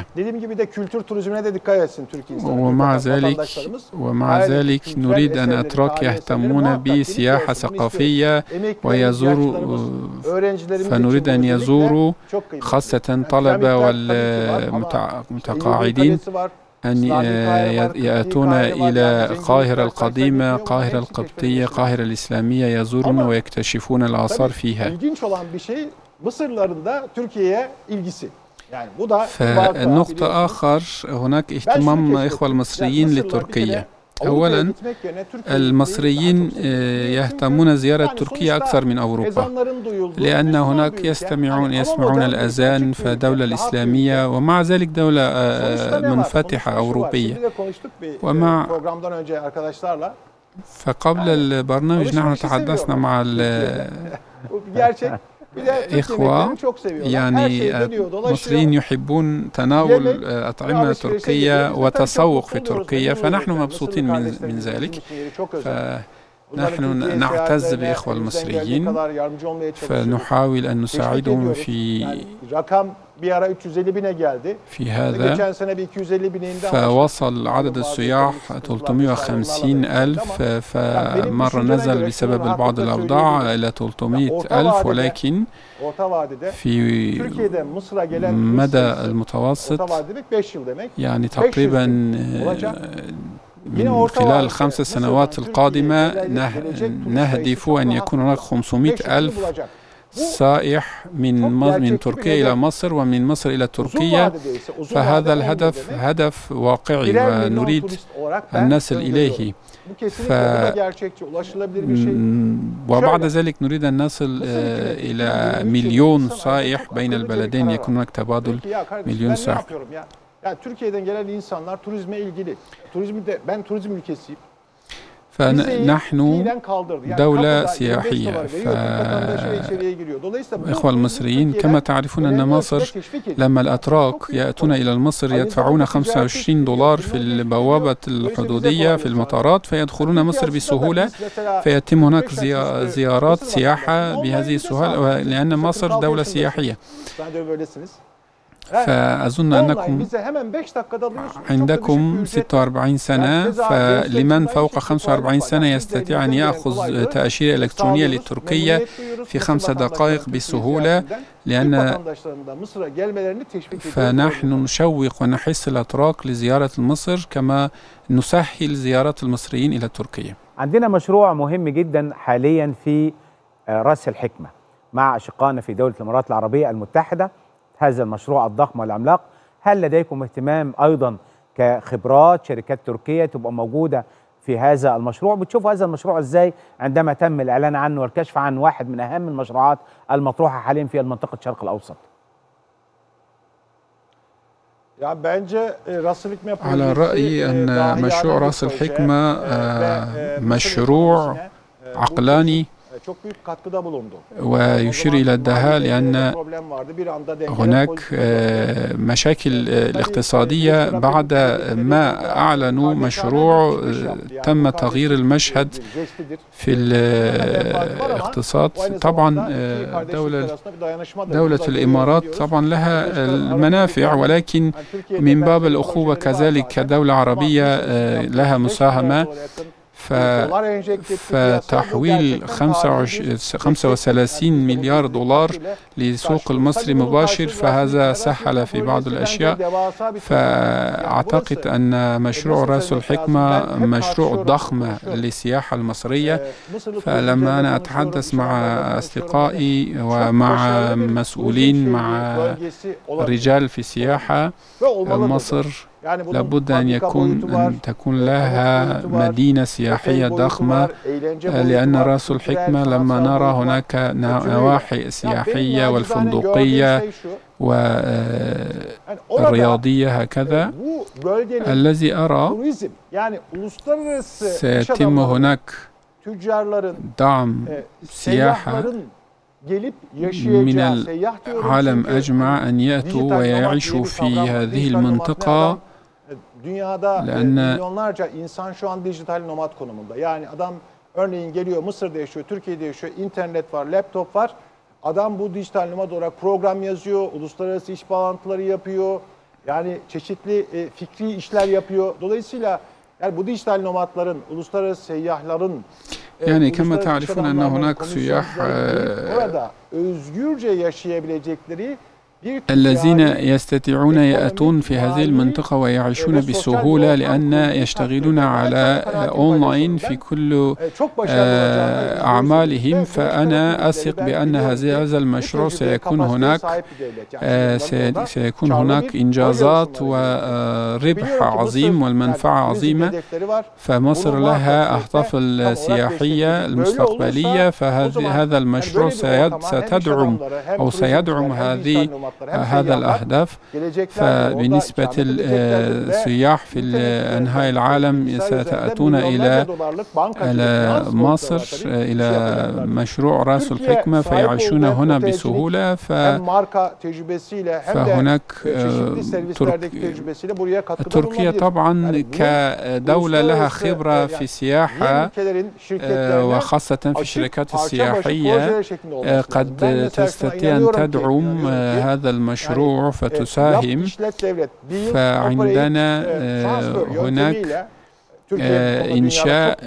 ومع ذلك ومع ذلك نريد أن الأتراك يهتمون بسياحة ثقافية ويزوروا، فنريد أن يزوروا خاصة طلبة والمتقاعدين أن يأتون إلى القاهرة القديمة، القاهرة القبطية، القاهرة الإسلامية، يزورون ويكتشفون الآثار فيها. فالنقطة آخر هناك اهتمام إخوة المصريين لتركيا. أولا المصريين يهتمون زيارة تركيا أكثر من أوروبا، لأن هناك يستمعون يسمعون الأذان، فدولة الإسلامية ومع ذلك دولة منفتحة أوروبية. ومع فقبل البرنامج نحن تحدثنا مع إخوة يعني المصريين يحبون تناول أطعمة تركية وتسوق في تركيا، فنحن مبسوطين من من ذلك. فنحن نعتز بإخوة المصريين، فنحاول أن نساعدهم في في هذا. فوصل عدد السياح ثلاثمئة وخمسين ألف، فمرة نزل بسبب بعض الأوضاع إلى ثلاثمئة ألف، ولكن في مدى المتوسط يعني تقريبا من خلال الخمس سنوات القادمة نهدف أن يكون هناك خمسمئة ألف سائح من من تركيا إلى مصر ومن مصر إلى تركيا. فهذا الهدف هدف واقعي ونريد أن نصل إليه. ف... وبعد ذلك نريد أن نصل إلى مليون سائح بين البلدين، يكون هناك تبادل مليون سائح. فنحن دولة سياحية، فإخوة المصريين كما تعرفون أن مصر لما الأتراك يأتون إلى مصر يدفعون خمسة وعشرين دولار في البوابة الحدودية في المطارات، فيدخلون مصر بسهولة، فيتم هناك زيارات سياحة بهذه السهولة، لأن مصر دولة سياحية. فأظن أنكم عندكم ستة وأربعين سنة، فلمن فوق خمسة وأربعين سنة يستطيع أن يأخذ تأشيرة إلكترونية لتركيا في خمس دقائق بسهولة، لأن فنحن نشوق ونحث الأتراك لزيارة مصر كما نسهل زيارة المصريين إلى تركيا. عندنا مشروع مهم جدا حاليا في رأس الحكمة مع أشقائنا في دولة الإمارات العربية المتحدة، هذا المشروع الضخم والعملاق. هل لديكم اهتمام أيضا كخبرات شركات تركية تبقى موجودة في هذا المشروع؟ بتشوفوا هذا المشروع إزاي عندما تم الإعلان عنه والكشف عن واحد من أهم المشروعات المطروحة حاليا في منطقة الشرق الأوسط؟ على رأيي أن مشروع رأس الحكمة مشروع عقلاني ويشير إلى الدهاء، لأن هناك مشاكل الاقتصادية بعد ما أعلنوا مشروع تم تغيير المشهد في الاقتصاد. طبعا دولة, دولة الإمارات طبعا لها المنافع، ولكن من باب الأخوة كذلك كدولة عربية لها مساهمة فتحويل خمسة وثلاثين مليار دولار لسوق المصري مباشر، فهذا سهل في بعض الأشياء. فأعتقد أن مشروع رأس الحكمة مشروع ضخم للسياحة المصرية. فلما أنا أتحدث مع أصدقائي ومع مسؤولين مع رجال في السياحة، مصر لابد أن يكون أن تكون لها مدينة سياحية ضخمة، لأن رأس الحكمة لما نرى هناك نواحي سياحية والفندقية والرياضية هكذا، الذي أرى سيتم هناك دعم سياحة من العالم أجمع أن يأتوا ويعيشوا في هذه المنطقة، Dünyada لأن milyonlarca insan şu an dijital nomad konumunda. Yani adam örneğin geliyor, Mısır'da yaşıyor, Türkiye'de yaşıyor, internet var, laptop var. Adam bu dijital nomad olarak program yazıyor, uluslararası iş bağlantıları yapıyor. Yani çeşitli e, fikri işler yapıyor. Dolayısıyla yani bu dijital nomadların, uluslararası seyyahların يعني كما تعرفون أن هناك سياح orada özgürce yaşayabilecekleri الذين يستطيعون يأتون في هذه المنطقة ويعيشون بسهولة، لأن يشتغلون على أونلاين في كل أعمالهم. فأنا أثق بأن هذا المشروع سيكون هناك سيكون هناك إنجازات وربح عظيم والمنفعة عظيمة. فمصر لها أهداف السياحية المستقبلية، فهذا المشروع ستدعم أو سيدعم هذه هذا الأهداف. فبالنسبة للسياح في أنحاء العالم سيأتون إلى مصر إلى مشروع رأس الحكمة فيعيشون هنا بسهولة. فهناك تركيا طبعا كدولة لها خبرة في السياحة، وخاصة في الشركات السياحية، قد تستطيع أن تدعم هذا المشروع فتساهم. فعندنا هناك إنشاء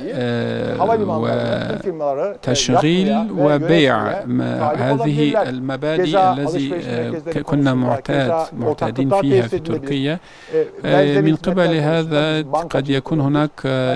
وتشغيل وبيع هذه المبادئ التي كنا معتاد معتادين فيها في تركيا. من قبل هذا قد يكون هناك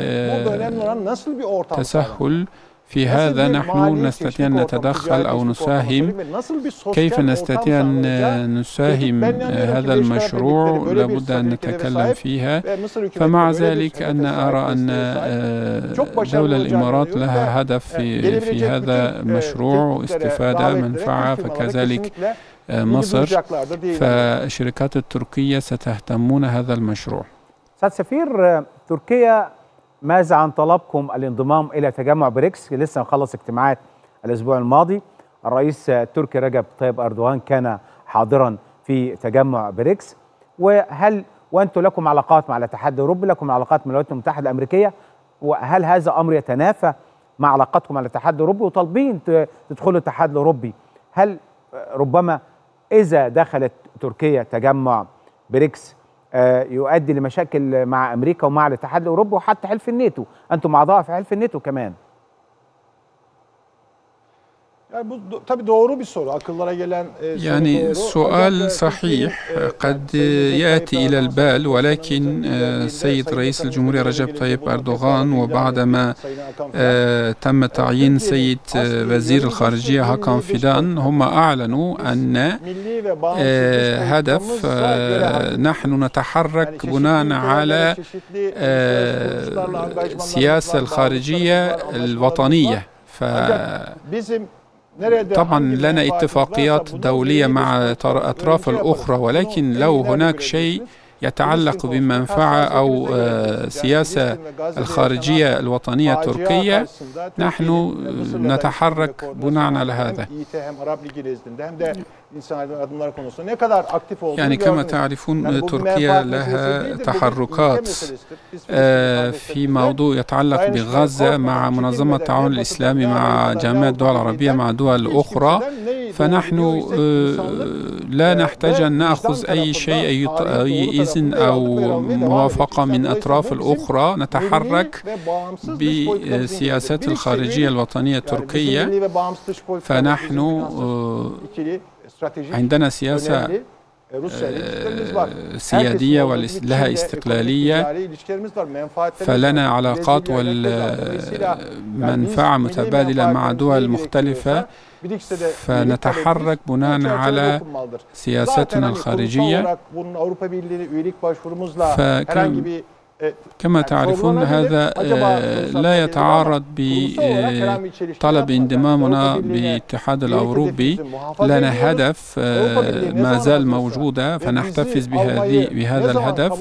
تسهل في هذا. نحن نستطيع أن نتدخل أو نساهم. كيف نستطيع أن نساهم هذا المشروع؟ لابد أن نتكلم فيها. فمع ذلك أنا أرى أن دولة الإمارات لها هدف في, في هذا المشروع واستفادة منفعة، فكذلك مصر. فالشركات التركية ستهتمون هذا المشروع. سيد سفير، تركيا ماذا عن طلبكم الانضمام إلى تجمع بريكس؟ لسه مخلص اجتماعات الأسبوع الماضي، الرئيس التركي رجب طيب أردوغان كان حاضرا في تجمع بريكس. وهل وأنتم لكم علاقات مع الاتحاد الأوروبي، لكم علاقات مع الولايات المتحدة الأمريكية، وهل هذا أمر يتنافى مع علاقتكم مع الاتحاد الأوروبي وطالبين تدخلوا الاتحاد الأوروبي؟ هل ربما إذا دخلت تركيا تجمع بريكس يؤدي لمشاكل مع أمريكا ومع الاتحاد الأوروبي وحتى حلف الناتو؟ أنتم أعضاء في حلف الناتو كمان. يعني السؤال صحيح قد يأتي إلى البال، ولكن السيد رئيس الجمهورية رجب طيب أردوغان وبعدما تم تعيين سيد وزير الخارجية هاكان فيدان هم أعلنوا أن هدف نحن نتحرك بناء على السياسة الخارجية الوطنية. ف طبعا لنا اتفاقيات دولية مع الأطراف الأخرى، ولكن لو هناك شيء يتعلق بمنفعة أو سياسة الخارجية الوطنية التركية نحن نتحرك بناء على هذا. يعني كما تعرفون تركيا لها تحركات في موضوع يتعلق بغزة مع منظمة التعاون الإسلامي، مع جامعة الدول العربية، مع دول أخرى. فنحن لا نحتاج أن نأخذ أي شيء، أي, أي إذن أو موافقة من أطراف الأخرى. نتحرك بسياسات الخارجية الوطنية التركية. فنحن عندنا سياسة سيادية ولها استقلالية، فلنا علاقات والمنفعة متبادلة مع دول مختلفة، فنتحرك بناء على سياستنا الخارجية. فكما تعرفون هذا لا يتعارض بطلب انضمامنا بالاتحاد الأوروبي. لنا هدف ما زال موجودة، فنحتفظ بهذه بهذا الهدف،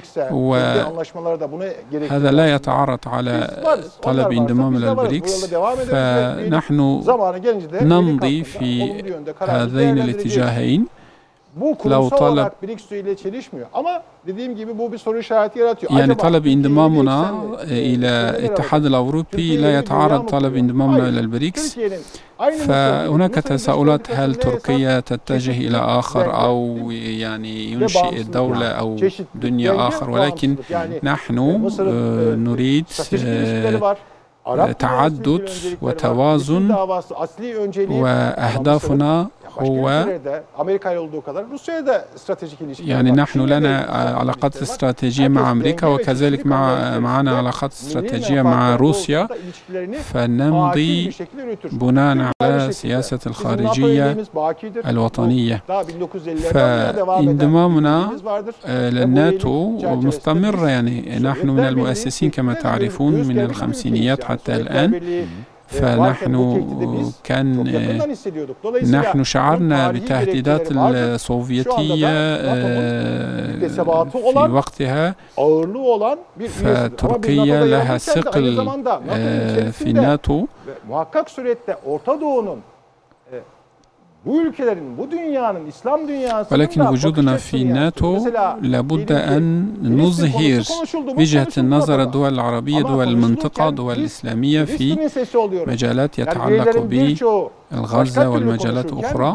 وهذا لا يتعارض على طلب انضمام للبريكس. فنحن نمضي في هذين الاتجاهين لو طلب، يعني طلب انضمامنا إلى الاتحاد الأوروبي لا يتعارض طلب انضمامنا إلى البريكس. فهناك تساؤلات، هل تركيا تتجه إلى آخر أو يعني ينشئ دولة أو دنيا آخر، ولكن نحن نريد تعدد وتوازن، وأهدافنا هو يعني نحن لنا علاقات استراتيجية مع أمريكا، وكذلك مع معنا علاقات استراتيجية مع روسيا، فنمضي بناء على سياسة الخارجية الوطنية. فانضمامنا للناتو مستمر، يعني نحن من المؤسسين كما تعرفون من الخمسينيات حتى الآن. فنحن كان نحن شعرنا بالتهديدات السوفيتية في وقتها، فتركيا لها ثقل في الناتو. ولكن وجودنا في الناتو لابد أن نظهر وجهة النظر الدول العربية، دول المنطقة، دول الإسلامية في مجالات يتعلق بالغزة والمجالات الأخرى.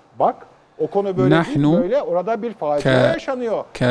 نحن ك... ك...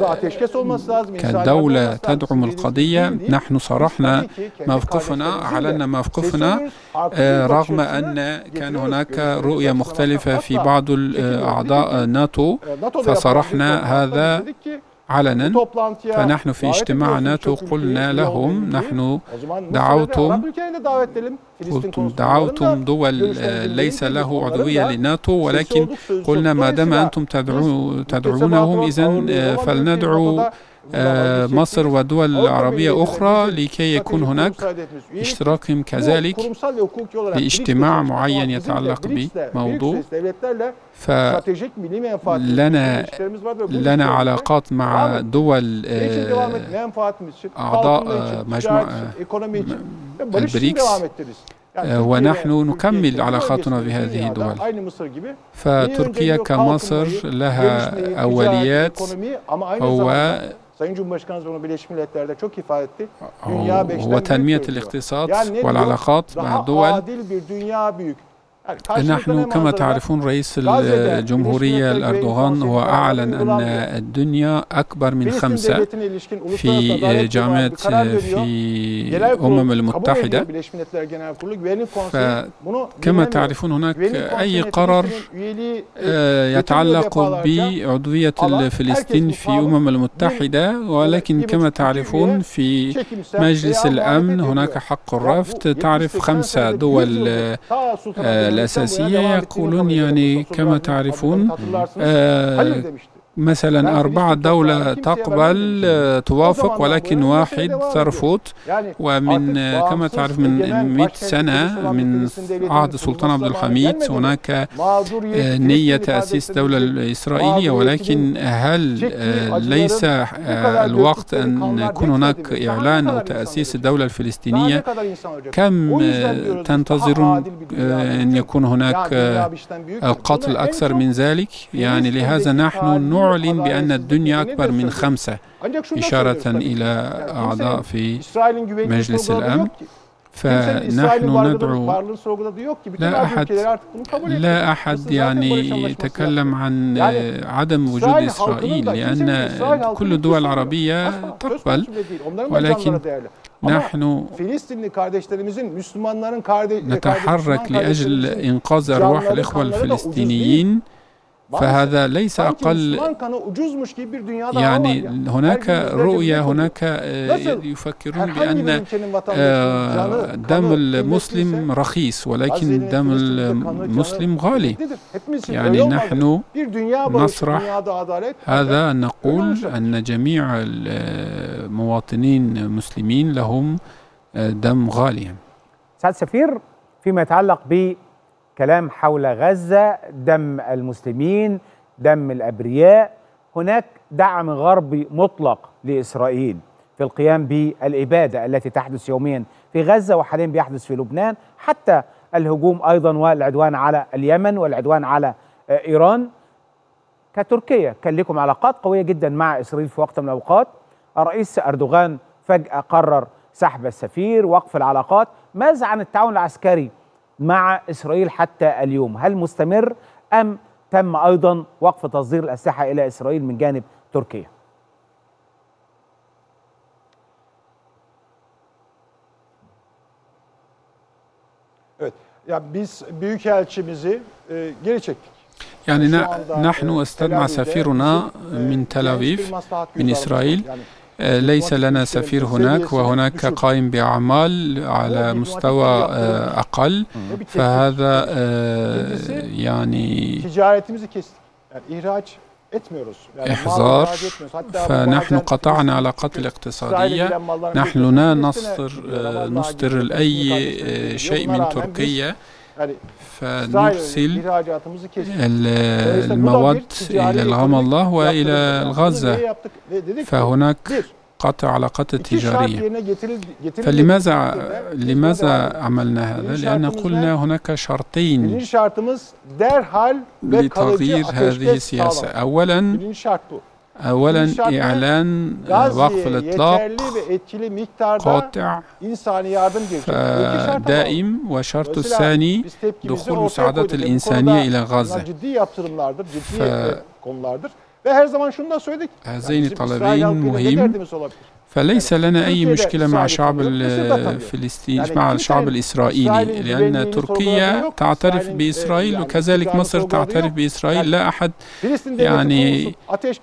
كدولة تدعم القضية، نحن صرحنا موقفنا، أعلنا موقفنا، رغم أن كان هناك رؤية مختلفة في بعض أعضاء ناتو، فصرحنا هذا علنا. فنحن في اجتماع ناتو قلنا لهم، نحن دعوتم قلتم دعوتم دول ليس له عضوية لناتو، ولكن قلنا ما دام أنتم تدعو تدعونهم إذن فلندعو مصر ودول عربية أخرى لكي يكون هناك اشتراكهم كذلك لاجتماع معين يتعلق بموضوع. فلنا لنا علاقات مع دول أعضاء مجموعة البريكس، ونحن نكمل علاقاتنا بهذه الدول. فتركيا كمصر لها أوليات، هو هو تنمية الاقتصاد والعلاقات مع الدول. نحن كما تعرفون رئيس الجمهورية الأردوغان هو أعلن أن الدنيا أكبر من خمسة في جامعة في الأمم المتحدة. فكما تعرفون هناك أي قرار يتعلق بعضوية فلسطين في الأمم المتحدة، ولكن كما تعرفون في مجلس الأمن هناك حق الرفض. تعرف خمسة دول الأساسية يقولون، يعني كما تعرفون آه مثلا أربعة دولة تقبل آه توافق، ولكن واحد ترفض. ومن آه كما تعرف من مئة سنة من عهد السلطان عبد الحميد هناك آه نية تأسيس دولة الإسرائيلية، ولكن هل آه ليس آه الوقت أن يكون هناك إعلان أو تأسيس الدولة الفلسطينية؟ كم آه تنتظرون آه أن يكون هناك آه القتل أكثر من ذلك؟ يعني لهذا نحن نعلن بأن الدنيا أكبر من خمسة، إشارة إلى أعضاء في مجلس الأمن. فنحن ندعو لا أحد لا أحد يعني يتكلم عن عدم وجود إسرائيل، لأن كل الدول العربية تقبل، ولكن نحن نتحرك لأجل إنقاذ أرواح الإخوة الفلسطينيين، فهذا ليس أقل. يعني هناك رؤية، هناك يفكرون بأن دم المسلم رخيص، ولكن دم المسلم غالي. يعني نحن نصرح هذا أن نقول أن جميع المواطنين المسلمين لهم دم غالي. سعادة السفير، فيما يتعلق ب كلام حول غزة، دم المسلمين، دم الأبرياء، هناك دعم غربي مطلق لإسرائيل في القيام بالإبادة التي تحدث يوميا في غزة وحاليا بيحدث في لبنان، حتى الهجوم أيضا والعدوان على اليمن والعدوان على إيران. كتركيا كان لكم علاقات قوية جدا مع إسرائيل في وقت من الأوقات، الرئيس أردوغان فجأة قرر سحب السفير، وقف العلاقات. ماذا عن التعاون العسكري مع إسرائيل حتى اليوم؟ هل مستمر أم تم أيضا وقف تصدير الأسلحة إلى إسرائيل من جانب تركيا؟ Evet. Ya biz büyükelçimizi e, geri çektik. يعني نحن استدعى سفيرنا من تل أبيب من إسرائيل. ليس لنا سفير هناك، وهناك قائم بأعمال على مستوى أقل، فهذا يعني إحذار. فنحن قطعنا العلاقات الاقتصادية، نحن لا نصدر نصدر أي شيء من تركيا، فنرسل المواد إلى رام الله وإلى غزة، فهناك قطع علاقات التجارية. فلماذا لماذا عملنا هذا؟ لأن قلنا هناك شرطين لتغيير هذه السياسة. أولا أولا إعلان وقف الإطلاق قاطع دائم، والشرط الثاني دخول المساعدات الإنسانية إلى غزة. هذين الطلبين مهم، فليس لنا أي مشكلة مع الشعب الفلسطيني مع الشعب الإسرائيلي، لأن تركيا تعترف بإسرائيل وكذلك مصر تعترف بإسرائيل. لا أحد يعني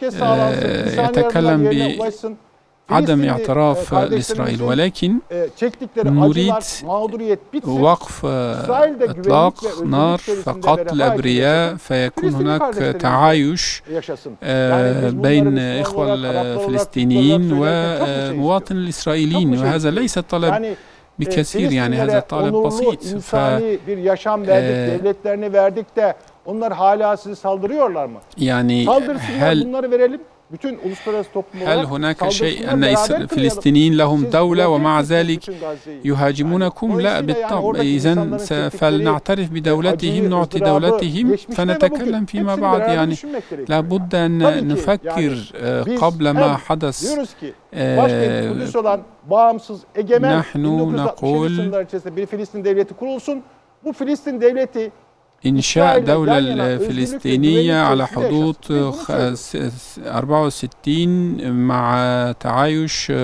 يتكلم بعدم اعتراف لإسرائيل، ولكن نريد وقف إطلاق نار فقط الأبرياء، فيكون هناك تعايش بين إخوة الفلسطينيين ومواطن الإسرائيليين، وهذا ليس طلب بكثير، يعني هذا طلب بسيط. ف يعني هل هل هناك شيء أن الفلسطينيين لهم دولة ومع ذلك يهاجمونكم؟ لا بالطبع. إذن فلنعترف بدولتهم، نعطي دولتهم، فنتكلم فيما بعد. يعني لابد أن نفكر قبل ما حدث. نحن نقول إنشاء دولة فلسطينية على حدود أربعة وستين مع تعايش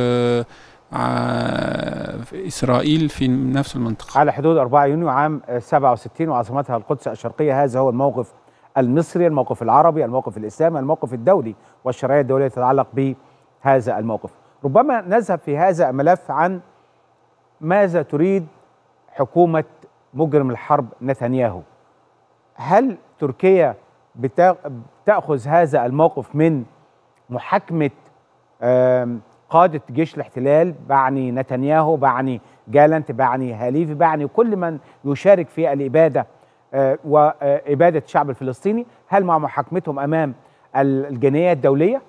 إسرائيل في نفس المنطقة على حدود أربعة يونيو عام سبعة وستين وعاصمتها القدس الشرقية. هذا هو الموقف المصري، الموقف العربي، الموقف الإسلامي، الموقف الدولي والشرعية الدولية تتعلق بهذا الموقف. ربما نذهب في هذا الملف عن ماذا تريد حكومة مجرم الحرب نتنياهو. هل تركيا بتأخذ هذا الموقف من محاكمة قادة جيش الاحتلال، بعني نتنياهو، بعني جالنت، بعني هاليفي، بعني كل من يشارك في الإبادة وإبادة الشعب الفلسطيني؟ هل مع محاكمتهم أمام الجناية الدولية؟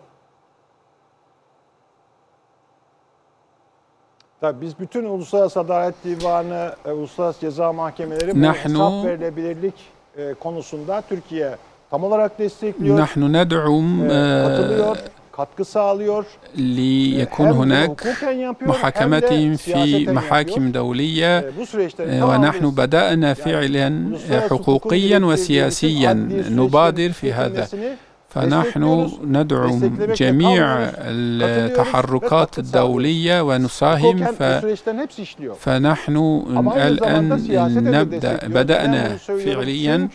Tabii biz bütün Uluslararası Adalet Divanı, Uluslararası Ceza Mahkemeleri bu hesap verilebilirlik konusunda Türkiye tam olarak destekliyor. نحن ندعم katkı sağlıyor. ليكون هناك محاكمتهم في محاكم دولية. ونحن بدأنا فعلا حقوقيا وسياسيا نبادر في هذا. فنحن ندعم جميع التحركات الدولية ونساهم. ف... فنحن الآن نبدأ بدأنا فعليا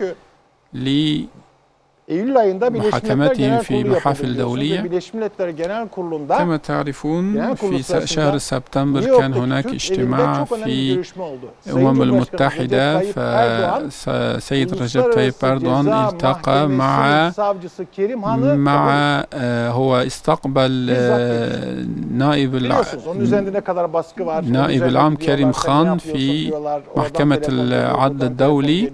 لمحاكمتهم في محافل دولية. كما تعرفون في شهر سبتمبر كان هناك اجتماع في الأمم المتحدة، فسيد رجب طيب أردوغان التقى مع مع هو استقبل نائب نائب العام كريم خان في محكمة العدل الدولي،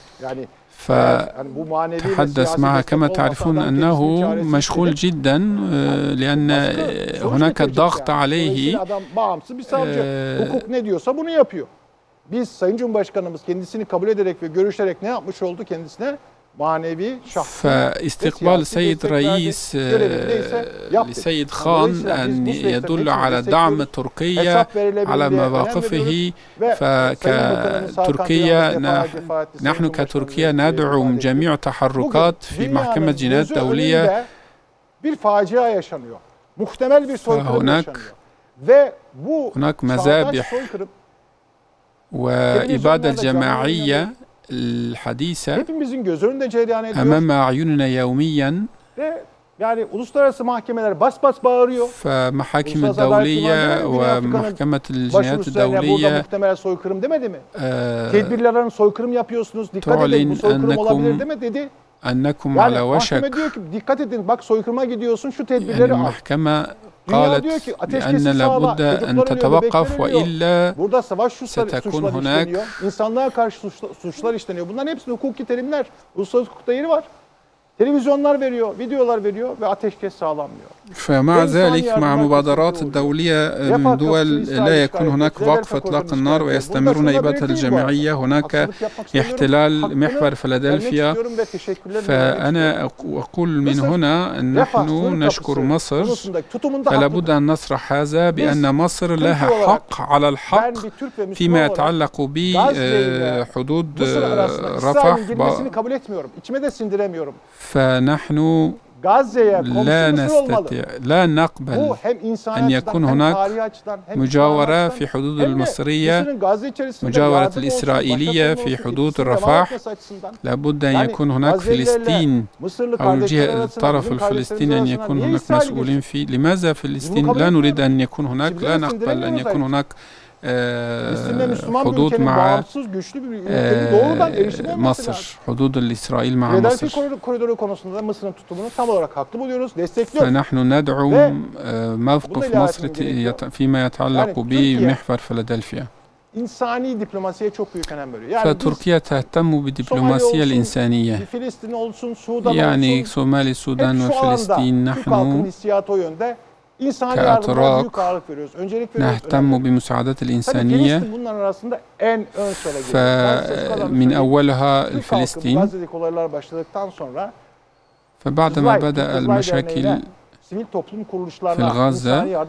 فتحدث معه. كما تعرفون أنه مشغول جدا لأن هناك ضغط عليه. Biz Sayın Cumhurbaşkanımız kendisini kabul ederek ve görüşerek ne yapmış oldu kendisine? Manevi şahsi فاستقبال السيد رئيس لسيد خان أن يدل على دعم تركيا على مواقفه. فكتركيا نحن كتركيا ندعم جميع تحركات في محكمة جنايات دولية. فهناك هناك مذابح وإبادة الجماعية الحديثة أمام أعيننا يوميا. فمحاكم الدولية ومحكمة الجنايات الدولية تعلن أنكم أنكم على وشك. يعني المحكمة قالت بأن لابد أن تتوقف وإلا ستكون هناك. Televizyonlar veriyor, videolar veriyor ve ateşkes sağlanmıyor. فمع ذلك مع مبادرات الدولية من دول لا يكون هناك وقف إطلاق النار ويستمرون إبادة الجماعية. هناك احتلال محور فيلادلفيا. فأنا أقول من هنا أن نحن نشكر مصر. فلا بد أن نصرح هذا بأن مصر لها حق على الحق فيما يتعلق بحدود رفح. فنحن لا نستطيع لا نقبل أن يكون هناك مجاورة في حدود المصرية، مجاورة الإسرائيلية في حدود الرفح. لابد أن يكون هناك فلسطين أو الجهة الطرف الفلسطيني أن يكون هناك مسؤولين في. لماذا فلسطين؟ لا نريد أن يكون هناك، لا نقبل أن يكون هناك حدود مع مصر، حدود الإسرائيل مع مصر. فنحن ندعم موقف مصر فيما يتعلق بمحور فيلادلفيا. فتركيا تهتم بالدبلوماسية الإنسانية، يعني صومالي، السودان وفلسطين. نحن كأتراك نهتم بمساعدة الإنسانية، فمن أولها الفلسطين. فبعدما بدأ المشاكل في غزة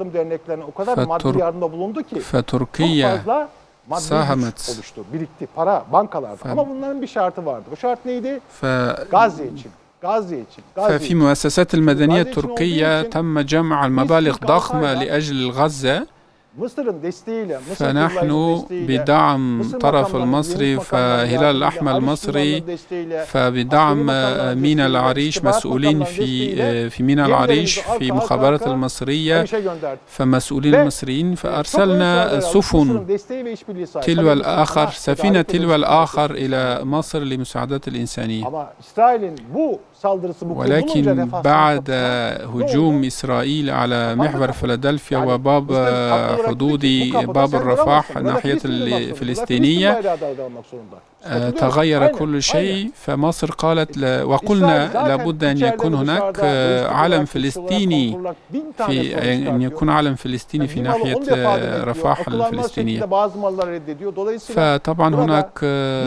فتركيا ساهمت. ف ففي مؤسسات المدنية التركية تم جمع المبالغ ضخمة لأجل غزة. فنحن بدعم الطرف المصري فهلال الأحمر المصري، فبدعم ميناء العريش، مسؤولين في في ميناء العريش في مخابرات المصرية، فمسؤولين المصريين. فأرسلنا سفن تلو الآخر، سفينة تلو الآخر إلى مصر لمساعدة الإنسانية. ولكن بعد هجوم إسرائيل على محور فيلادلفيا وباب حدود باب الرفح ناحية الفلسطينية، تغير كل شيء. فمصر قالت ل... وقلنا لابد أن يكون هناك علم فلسطيني في أن يكون علم فلسطيني في ناحية رفح الفلسطينية. فطبعا هناك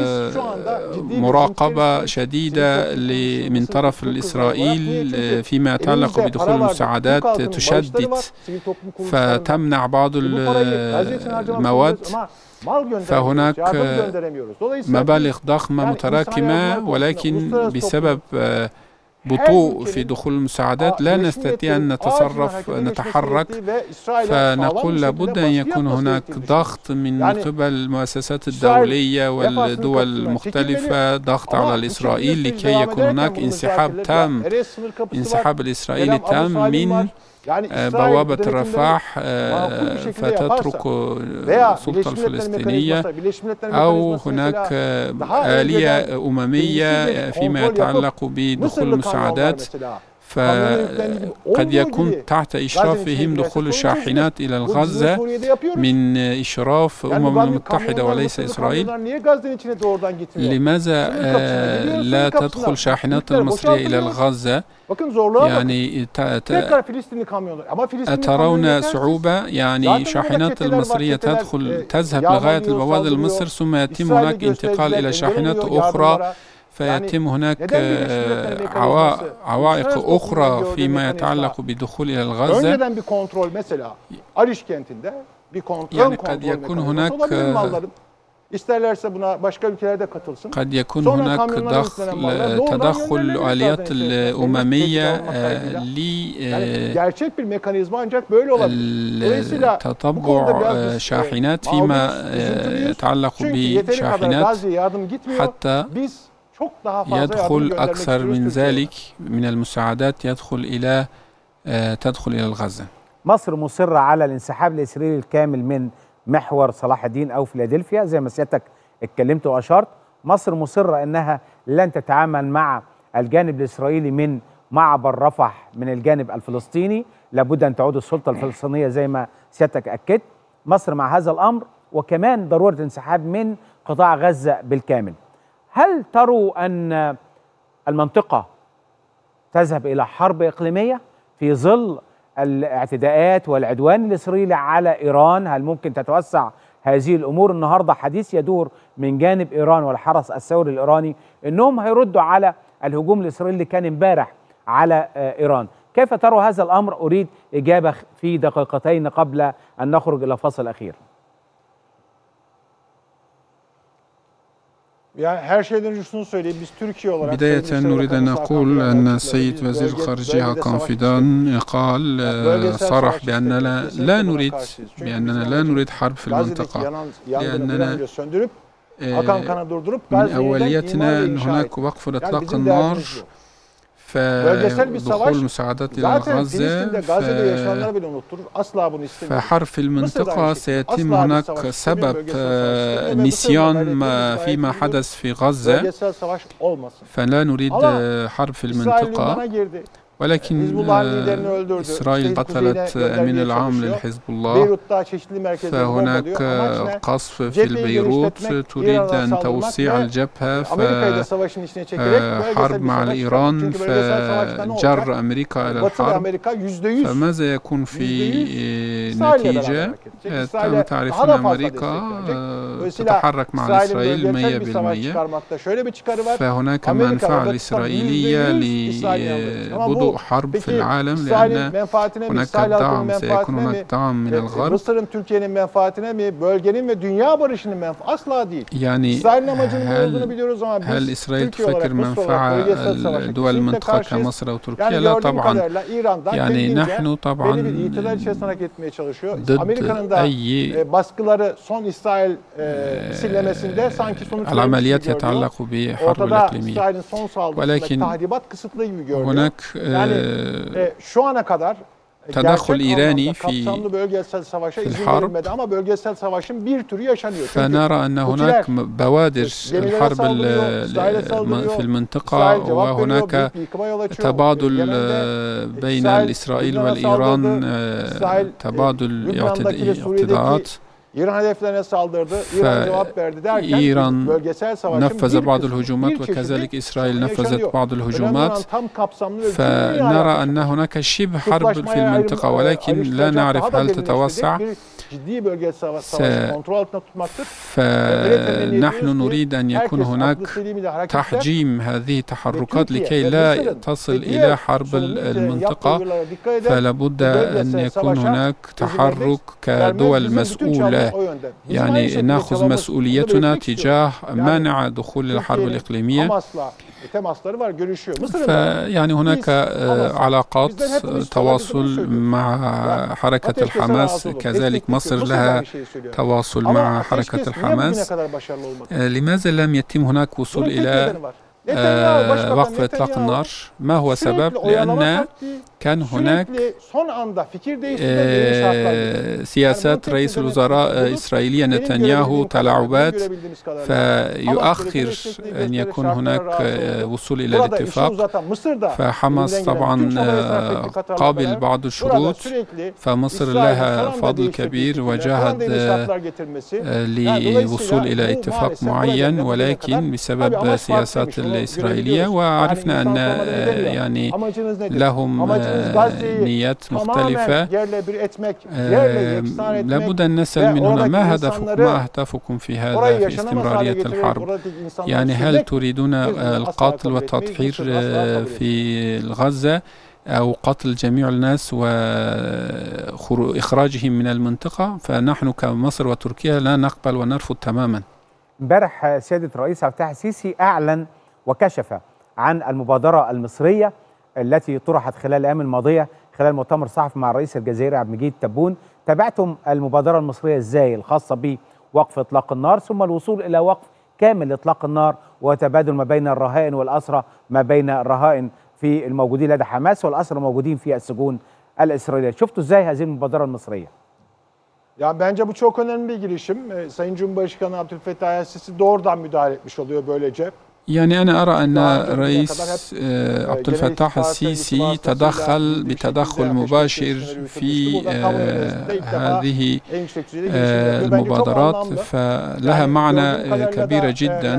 مراقبة شديدة من طرف إسرائيل فيما يتعلق بدخول المساعدات تشدد، فتمنع بعض المواد. فهناك مبالغ ضخمة متراكمة، ولكن بسبب بطوء في دخول المساعدات لا نستطيع أن نتصرف نتحرك. فنقول لابد أن يكون هناك ضغط من قبل المؤسسات الدولية والدول المختلفة، ضغط على إسرائيل لكي يكون هناك انسحاب تام، انسحاب الإسرائيلي تام من بوابة رفح، فتترك السلطة الفلسطينية، أو هناك آلية أممية فيما يتعلق بدخول المساعدات. فقد يكون تحت إشرافهم دخول الشاحنات إلى غزة من إشراف الأمم المتحدة وليس إسرائيل. لماذا لا تدخل شاحنات المصرية إلى غزة؟ يعني أترون صعوبة؟ يعني شاحنات المصرية تدخل تذهب لغاية البوادر مصر، ثم يتم هناك انتقال إلى شاحنات أخرى، فيتم هناك عوائق أخرى فيما يتعلق بدخول إلى غزة. يعني قد يكون هناك قد يكون هناك دخل تدخل الآليات الأممية لتتبع شاحنات فيما يتعلق بشاحنات حتى يدخل أكثر من ذلك من المساعدات يدخل إلى تدخل إلى غزة. مصر مصرة على الانسحاب الإسرائيلي الكامل من محور صلاح الدين أو فيلادلفيا زي ما سيادتك اتكلمت وأشرت. مصر مصرة أنها لن تتعامل مع الجانب الإسرائيلي من معبر رفح من الجانب الفلسطيني، لابد أن تعود السلطة الفلسطينية زي ما سيادتك أكدت. مصر مع هذا الأمر، وكمان ضرورة الانسحاب من قطاع غزة بالكامل. هل تروا أن المنطقة تذهب إلى حرب إقليمية في ظل الاعتداءات والعدوان الإسرائيلي على إيران؟ هل ممكن تتوسع هذه الأمور؟ النهاردة حديث يدور من جانب إيران والحرس الثوري الإيراني أنهم هيردوا على الهجوم الإسرائيلي اللي كان امبارح على إيران. كيف تروا هذا الأمر؟ أريد إجابة في دقيقتين قبل أن نخرج إلى فصل أخير. بداية نريد أن نقول أن السيد وزير الخارجية هاكان فيدان قال صرح بأننا لا نريد بأننا لا نريد حرب في المنطقة، لأننا من أوليتنا أن هناك وقف إطلاق النار، فدخول المساعدات إلى غزة، فحرب في المنطقة سيتم هناك سبب نسيان ما فيما حدث في غزة، فلا نريد حرب في المنطقة. ولكن إسرائيل قتلت أمين العام للحزب الله، فهناك قصف في البيروت، تريد أن توسيع الجبهة، فحرب مع إيران، فجر أمريكا إلى الحرب. فماذا يكون في نتيجة؟ كما تعرفون أمريكا تتحرك مع إسرائيل مئة بالمئة، فهناك منفعة إسرائيلية لبدء حرب في العالم، لأن هناك دعم، سيكون هناك دعم من الغرب. يعني هل, هل إسرائيل تفكر منفعة الدول المنطقة كمصر أو تركيا؟ لا طبعا. يعني نحن طبعا ضد أي العمليات يتعلق بحرب الإقليمية، ولكن هناك تدخل إيراني في في الحرب، فنرى أن هناك بوادر الحرب في المنطقة، وهناك تبادل بين إسرائيل والإيران، تبادل اعتداءات، İran hedeflerine saldırdı, İran cevap verdi derken إيران bölgesel savaşın نفذ bir بعض kısmı, الهجومات bir çeşidi وكذلك إسرائيل şu an نفذت yaşanıyor. بعض Önemli الهجومات. olan tam kapsamlı ve tüm فنرى dünyaya أن هناك شبه حرب في kutuplaşmaya المنطقة ayrım- ولكن لا ayrıştıracak, نعرف daha da هل derinleştirecek تتوسع. bir ciddi bölgesel savaş, س- savaşı kontrol altında tutmaktır. فنحن نريد أن يكون herkes هناك aklı selimiyle hareket eder. تحجيم هذه التحركات Türkiye لكي ve لا Mısır'ın تصل ve إلى diğer حرب sorumlu ülkelerin yaptığı المنطقة. uyarılara dikkat eder. فلا بد Bu أن bölgesel يكون savaşa هناك izin تحرك vermek, كدول bizim bütün مسؤولة، çabamız o yönde. Bizim aynı يعني şekilde نأخذ çabamız, bunu مسؤوليتنا belirtmek istiyorum. تجاه منع دخول الحرب Türkiye'nin الإقليمية. Hamas'la temasları var, görüşüyor. Mısır'ın da فيعني هناك Hamas'a علاقات bizden hep bunu istiyorlar, biz de bunu تواصل söylüyoruz. مع Yani حركة ateşkese الحماس، razı olun, كذلك destek مصر tutuyor. Mısır da لها aynı şeyi söylüyor. تواصل Ama مع ateşkes حركة niye bugüne الحماس. kadar başarılı olmadı? لماذا لم يتم هناك وصول Bunun tek إلى nedeni var. Netanyahu, Başbakan وقف إطلاق Netanyahu النار؟ ما هو السبب؟ sürekli oyalama لأن taktiği, كان هناك sürekli son anda fikir değiştirme yeni şartlar آه، getiriyor. سياسات Yani رئيس bunun tek الوزراء nedeni إسرائيلية benim نتنياهو görebildiğim kadarıyla, تلاعبات، benim görebildiğimiz kadarıyla فيؤخر Hamas أن يكون şartlara هناك razı آه، oldu. وصول إلى Burada işi الاتفاق. uzatan Mısır da فحماس elinden gelen طبعا tüm çabayı sarf آه، etti Katar'la قابل beraber. بعض Burada الشروط، sürekli فمصر İsrail'in لها son anda فضل değiştirdiği كبير fikirler, son anda yeni وجهد şartlar getirmesi. آه، Yani dolayısıyla للوصول إلى bu اتفاق maalesef buraya معين، gelene ولكن kadar tabii بسبب amaç سياسات farklıymış, onu الإسرائيلية. görebiliyoruz. وعرفنا Yani أن insan sormadan آه، edemiyor. يعني Amacınız nedir? لهم Amacınız آه، Gazze'yi نيات tamamen مختلفة. yerle bir etmek, yerle آه، yeksan etmek لابد أن نسأل ve من هنا oradaki ما هدفكم insanları ما أهدافكم في هذا orayı في yaşanamaz hale استمرارية getirerek الحرب؟ oradaki insanları يعني هل sürmek تريدون biz bunu asla القتل kabul etmeyiz. والتطهير Mısır asla آه، kabul etmez. في غزة أو قتل جميع الناس وإخراجهم من المنطقة؟ فنحن كمصر وتركيا لا نقبل ونرفض تماما. امبارح سيادة الرئيس عبد الفتاح السيسي أعلن وكشف عن المبادرة المصرية التي طرحت خلال الأيام الماضية خلال مؤتمر صحفي مع الرئيس الجزائري عبد المجيد تبون. تابعتم المبادرة المصرية إزاي الخاصة بوقف إطلاق النار ثم الوصول إلى وقف كامل إطلاق النار وتبادل ما بين الرهائن والأسرى، ما بين الرهائن في الموجودين لدى حماس والأسرى الموجودين في السجون الإسرائيلية. شفتوا إزاي هذه المبادرة المصرية؟ Ya bence bu çok önemli bir girişim. Sayın Cumhurbaşkanı Abdülfettah el-Sisi doğrudan müdahale etmiş oluyor böylece. يعني أنا أرى أن رئيس عبد الفتاح السيسي تدخل بتدخل مباشر في هذه المبادرات، فلها معنى كبير جدا.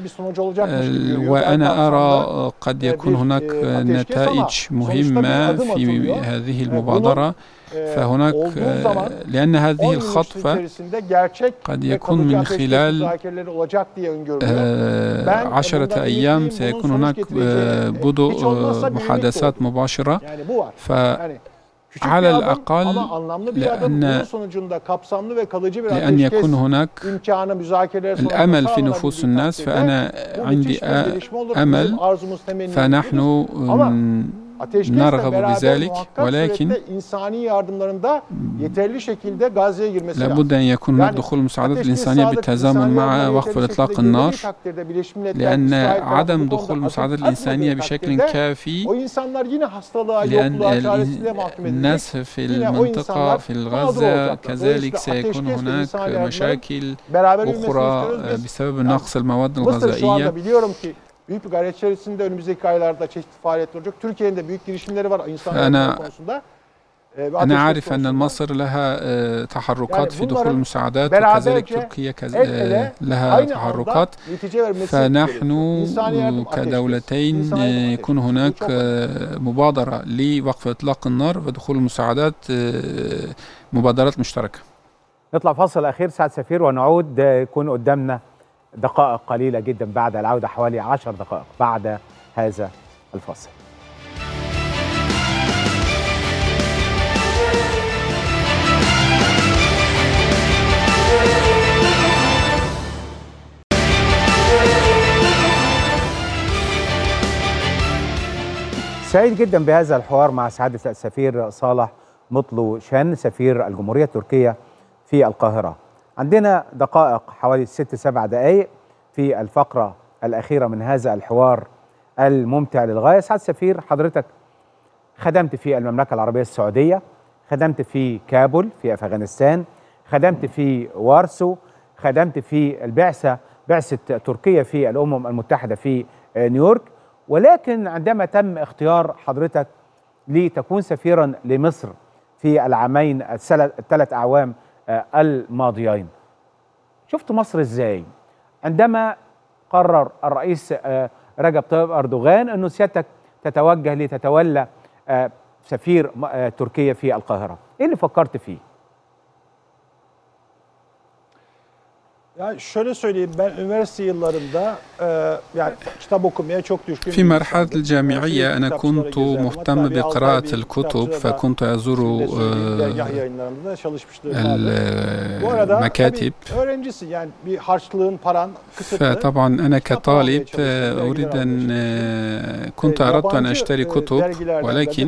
وأنا أرى قد يكون هناك نتائج مهمة في هذه المبادرة. فهناك لأن هذه الخطوة قد يكون من خلال عشرة أيام سيكون هناك بدء محادثات مباشرة. فعلى الأقل لأن لأن يكون هناك الأمل في نفوس الناس، فأنا عندي أمل، فنحن نرغب بذلك، ولكن لابد أن يكون هناك دخول المساعدات الإنسانية بالتزامن مع وقف إطلاق النار، لأن عدم دخول المساعدات الإنسانية بشكل كافي، لأن الناس في المنطقة في غزة كذلك سيكون هناك مشاكل أخرى بسبب نقص المواد الغذائية. Büyük bir gayret içerisinde önümüzdeki aylarda çeşitli faaliyetler olacak. Türkiye'nin de büyük girişimleri var insan konusunda. أنا عارف أن مصر لها تحركات في دخول المساعدات، وكذلك تركيا لها تحركات. فنحن كدولتين يكون هناك مبادرة لوقف إطلاق النار ودخول المساعدات، مبادرات مشتركة. نطلع فاصل أخير سعد سفير ونعود. يكون قدامنا دقائق قليلة جدا بعد العودة، حوالي عشر دقائق بعد هذا الفاصل. سعيد جدا بهذا الحوار مع سعادة السفير صالح مطلو شان سفير الجمهورية التركية في القاهرة. عندنا دقائق حوالي ست سبع دقائق في الفقرة الأخيرة من هذا الحوار الممتع للغاية. سعادة السفير، حضرتك خدمت في المملكة العربية السعودية، خدمت في كابول في أفغانستان، خدمت في وارسو، خدمت في البعثة بعثة تركيا في الأمم المتحدة في نيويورك، ولكن عندما تم اختيار حضرتك لتكون سفيرا لمصر في العامين الثلاث أعوام الماضيين. شفت مصر ازاي عندما قرر الرئيس رجب طيب أردوغان أنه سيادتك تتوجه لتتولى سفير تركيا في القاهرة؟ إيه اللي فكرت فيه؟ Ya şöyle söyleyeyim, ben üniversite yıllarında yani kitap okumaya çok düşkün. في مرحلة الجامعية أنا كنت مهتم بقراءة الكتب، فكنت أزور المكاتب. فطبعا أنا كطالب أريد أن كنت أردت أن أشتري كتب، ولكن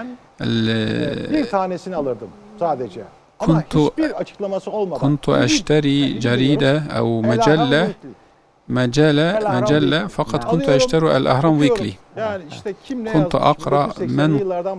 كنت كنت أشتري جريدة أو مجلة مجلة مجلة فقط كنت أشتري الأهرام ويكلي. كنت أقرأ من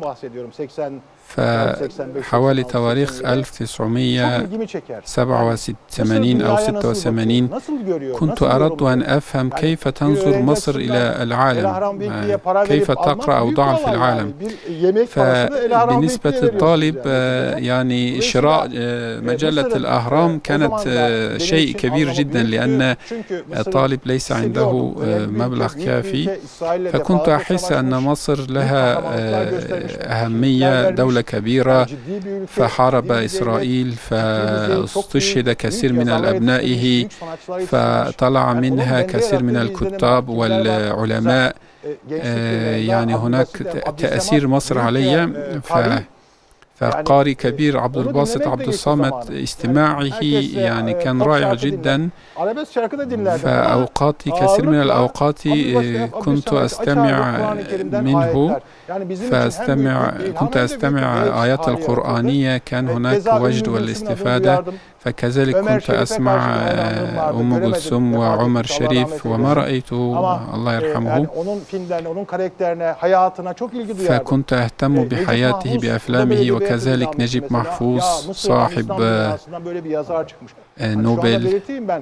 فحوالي تواريخ ألف وتسعمائة وسبعة وثمانين أو ستة وثمانين كنت أردت أن أفهم كيف تنظر مصر إلى العالم، كيف تقرأ أوضاع في العالم. فبالنسبة للطالب يعني شراء مجلة الأهرام كانت شيء كبير جدا، لأن الطالب ليس عنده مبلغ كافي. فكنت أحس أن مصر لها أهمية، دولة كبيرة، فحارب إسرائيل، فاستشهد كثير من أبنائه، فطلع منها كثير من الكتاب والعلماء. يعني هناك تأثير مصر علي. ف فقاري كبير عبد الباسط عبد الصامت استماعه يعني كان رائع جدا. فأوقاتي كثير من الأوقات كنت أستمع منه، فأستمع كنت أستمع آيات القرآنية، كان هناك وجد والاستفادة. فكذلك كنت أسمع أم كلثوم وعمر شريف، وما رأيته الله يرحمه. فكنت أهتم بحياته بأفلامه، وكذلك نجيب محفوظ صاحب نوبل.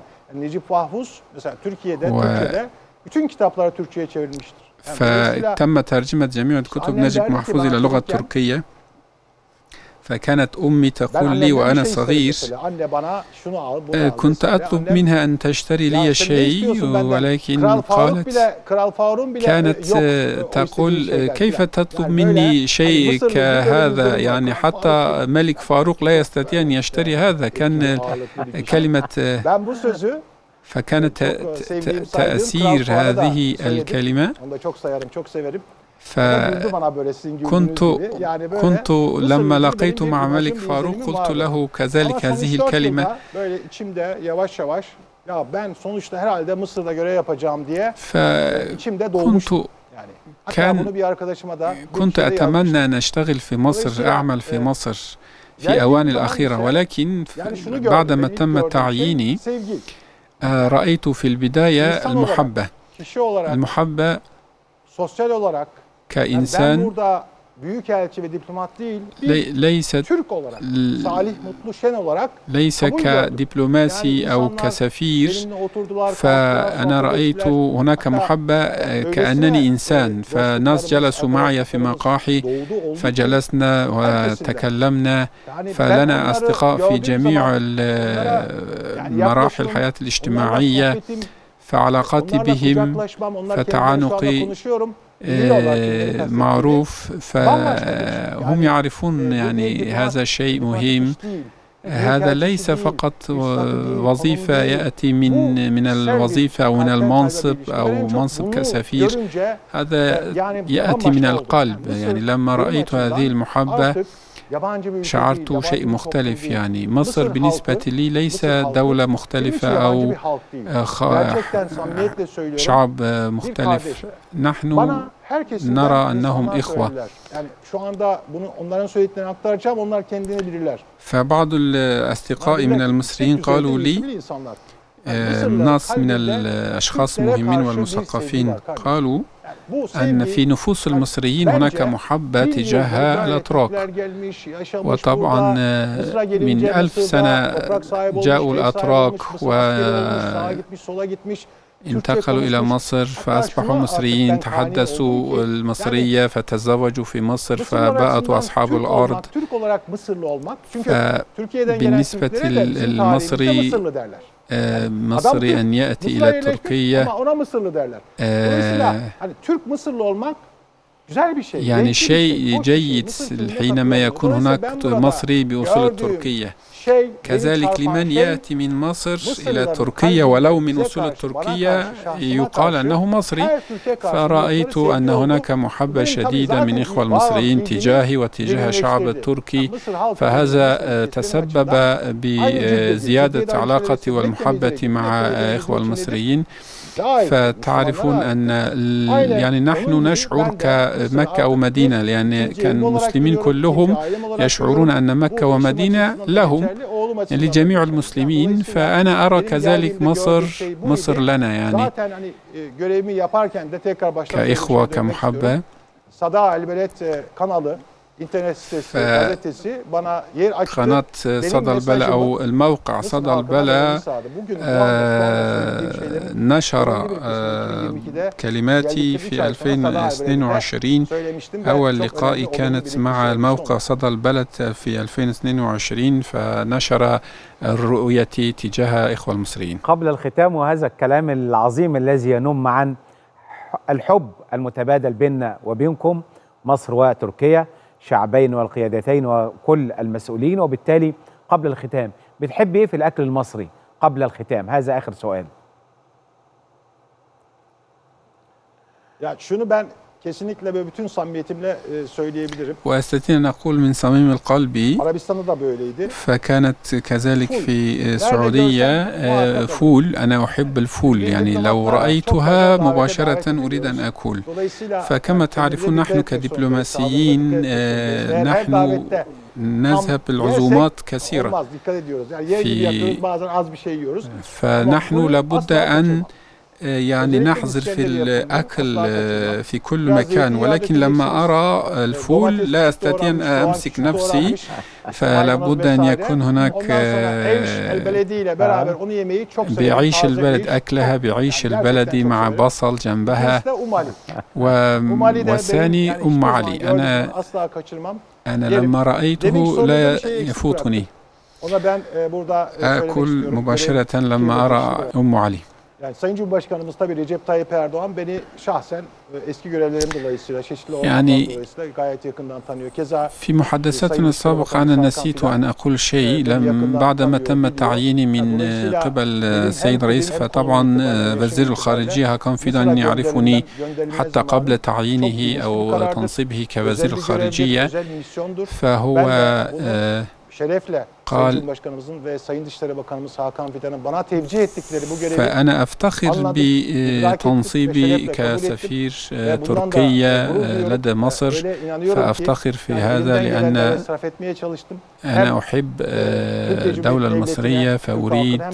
فتم ترجمة جميع كتب نجيب محفوظ إلى اللغة التركية. فكانت أمي تقول لي وأنا صغير، كنت أطلب منها أن تشتري لي شيء، ولكن قالت كانت تقول كيف تطلب مني شيء كهذا؟ يعني حتى ملك فاروق لا يستطيع أن يشتري هذا. كان كلمة فكانت تأثير هذه الكلمة. فكنت كنت لما لقيت مع ملك فاروق قلت له كذلك هذه الكلمة. فكنت كان كنت أتمنى أن أشتغل في مصر، أعمل في مصر في أوان الأخيرة، ولكن بعدما تم تعييني رأيت في البداية المحبة المحبة كإنسان، ليست ليس كدبلوماسي أو كسفير. فأنا رأيت هناك محبة كأنني إنسان. فناس جلسوا معي في مقاهي، فجلسنا وتكلمنا، فلنا أصدقاء في جميع مراحل الحياة الاجتماعية، فعلاقاتي بهم فتعانقي معروف، فهم يعرفون يعني هذا شيء مهم. هذا ليس فقط وظيفة يأتي من من الوظيفة أو من المنصب أو منصب كسفير، هذا يأتي من القلب. يعني لما رأيت هذه المحبة شعرت شيء مختلف. يعني مصر بالنسبة لي ليس دولة مختلفة أو شعب مختلف، نحن نرى أنهم إخوة. فبعض الأصدقاء من المصريين قالوا لي، ناس من الأشخاص المهمين والمثقفين قالوا أن في نفوس المصريين هناك محبة تجاه الأتراك. وطبعا من ألف سنة جاءوا الأتراك انتقلوا إلى مصر فأصبحوا مصريين، تحدثوا المصرية فتزوجوا في مصر فبقوا أصحاب الأرض. فبالنسبة للمصري مصري أن يأتي إلى تركيا يعني شيء جيد حينما يكون هناك مصري بوصول التركية. كذلك لمن يأتي من مصر إلى تركيا ولو من أصول التركية يقال أنه مصري. فرأيت أن هناك محبة شديدة من إخوة المصريين تجاهي وتجاه الشعب التركي، فهذا تسبب بزيادة علاقتي والمحبة مع إخوة المصريين. فتعرفون أن يعني نحن نشعر كمكة أو مدينة، لأن كان المسلمين كلهم يشعرون أن مكة ومدينة لهم لجميع المسلمين. فأنا أرى كذلك مصر مصر لنا يعني كإخوة كمحبة. قناة صدى البلد أو الموقع صدى البلد آه نشر آه كلماتي في ألفين واثنين وعشرين. أول لقائي كانت مع الموقع صدى البلد في ألفين واثنين وعشرين، فنشر رؤيتي تجاه إخوة المصريين. قبل الختام، وهذا الكلام العظيم الذي ينم عن الحب المتبادل بيننا وبينكم مصر وتركيا، شعبين والقيادتين وكل المسؤولين، وبالتالي قبل الختام بتحب ايه في الاكل المصري قبل الختام؟ هذا اخر سؤال. Ya şunu ben kesinlikle ve bütün samimiyetimle söyleyebilirim. وأستطيع أن أقول من صميم القلب. Arabistan'da da böyleydi. فكانت كذلك في السعودية فول. أنا أحب الفول، يعني لو رأيتها مباشرة أريد أن أكل. فكما تعرفون نحن كدبلوماسيين نحن نذهب العزومات كثيرة في فنحن لابد أن يعني نحذر في الأكل في كل مكان، ولكن لما أرى الفول لا أستطيع أن أمسك نفسي، فلا بد أن يكون هناك بعيش البلد أكلها بعيش البلدي مع بصل جنبها. والثاني أم علي، أنا أنا لما رأيته لا يفوتني، أكل مباشرة لما أرى أم علي. Yani Sayın Cumhurbaşkanımız tabii Recep Tayyip Erdoğan beni şahsen eski görevlerim dolayısıyla çeşitli يعني dolayısıyla gayet yakından tanıyor. كذا في محادثاتنا السابقة أنا نسيت أن أقول شيء لم بعدما تم تعييني من قبل السيد رئيس، فطبعا وزير الخارجية هاكان فيدان يعرفني حتى قبل تعيينه أو تنصيبه كوزير الخارجية. فهو قال فأنا أفتخر بتنصيبي كسفير تركيا لدى مصر، فأفتخر في هذا لأن أنا أحب الدولة المصرية، فأريد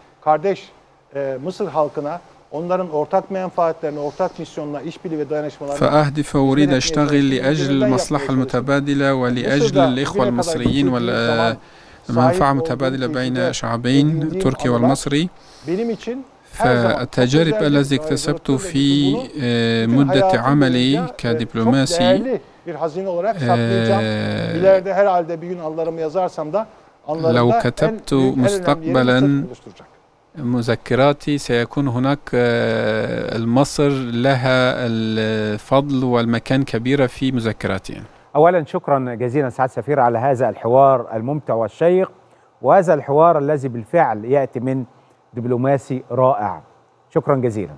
فأهدف وأريد أشتغل لأجل المصلحة المتبادلة ولأجل الإخوة المصريين والمنفعة المتبادلة بين شعبين تركيا والمصري. فالتجارب التي اكتسبت في مدة عملي كدبلوماسي لو كتبت مستقبلا مذكراتي سيكون هناك المصر لها الفضل والمكان كبير في مذكراتي. أولا شكرا جزيلا سعادة السفير على هذا الحوار الممتع والشيق، وهذا الحوار الذي بالفعل يأتي من دبلوماسي رائع. شكرا جزيلا.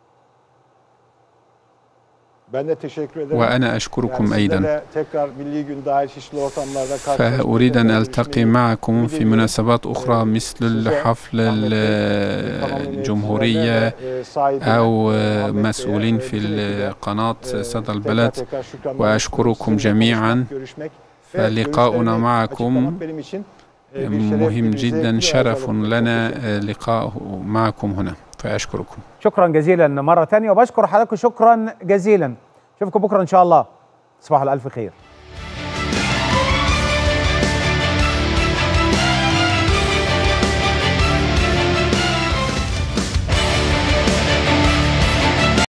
وأنا أشكركم أيضا. فأريد أن ألتقي معكم في مناسبات أخرى مثل الحفل الجمهورية أو مسؤولين في القناة صدى البلد. وأشكركم جميعا، فلقاؤنا معكم مهم جدا، شرف لنا لقاء معكم هنا، فأشكركم. شكرا جزيلا مرة ثانية، وبشكر حضراتكم شكرا جزيلا. اشوفكم بكرة إن شاء الله. تصبحوا على ألف خير.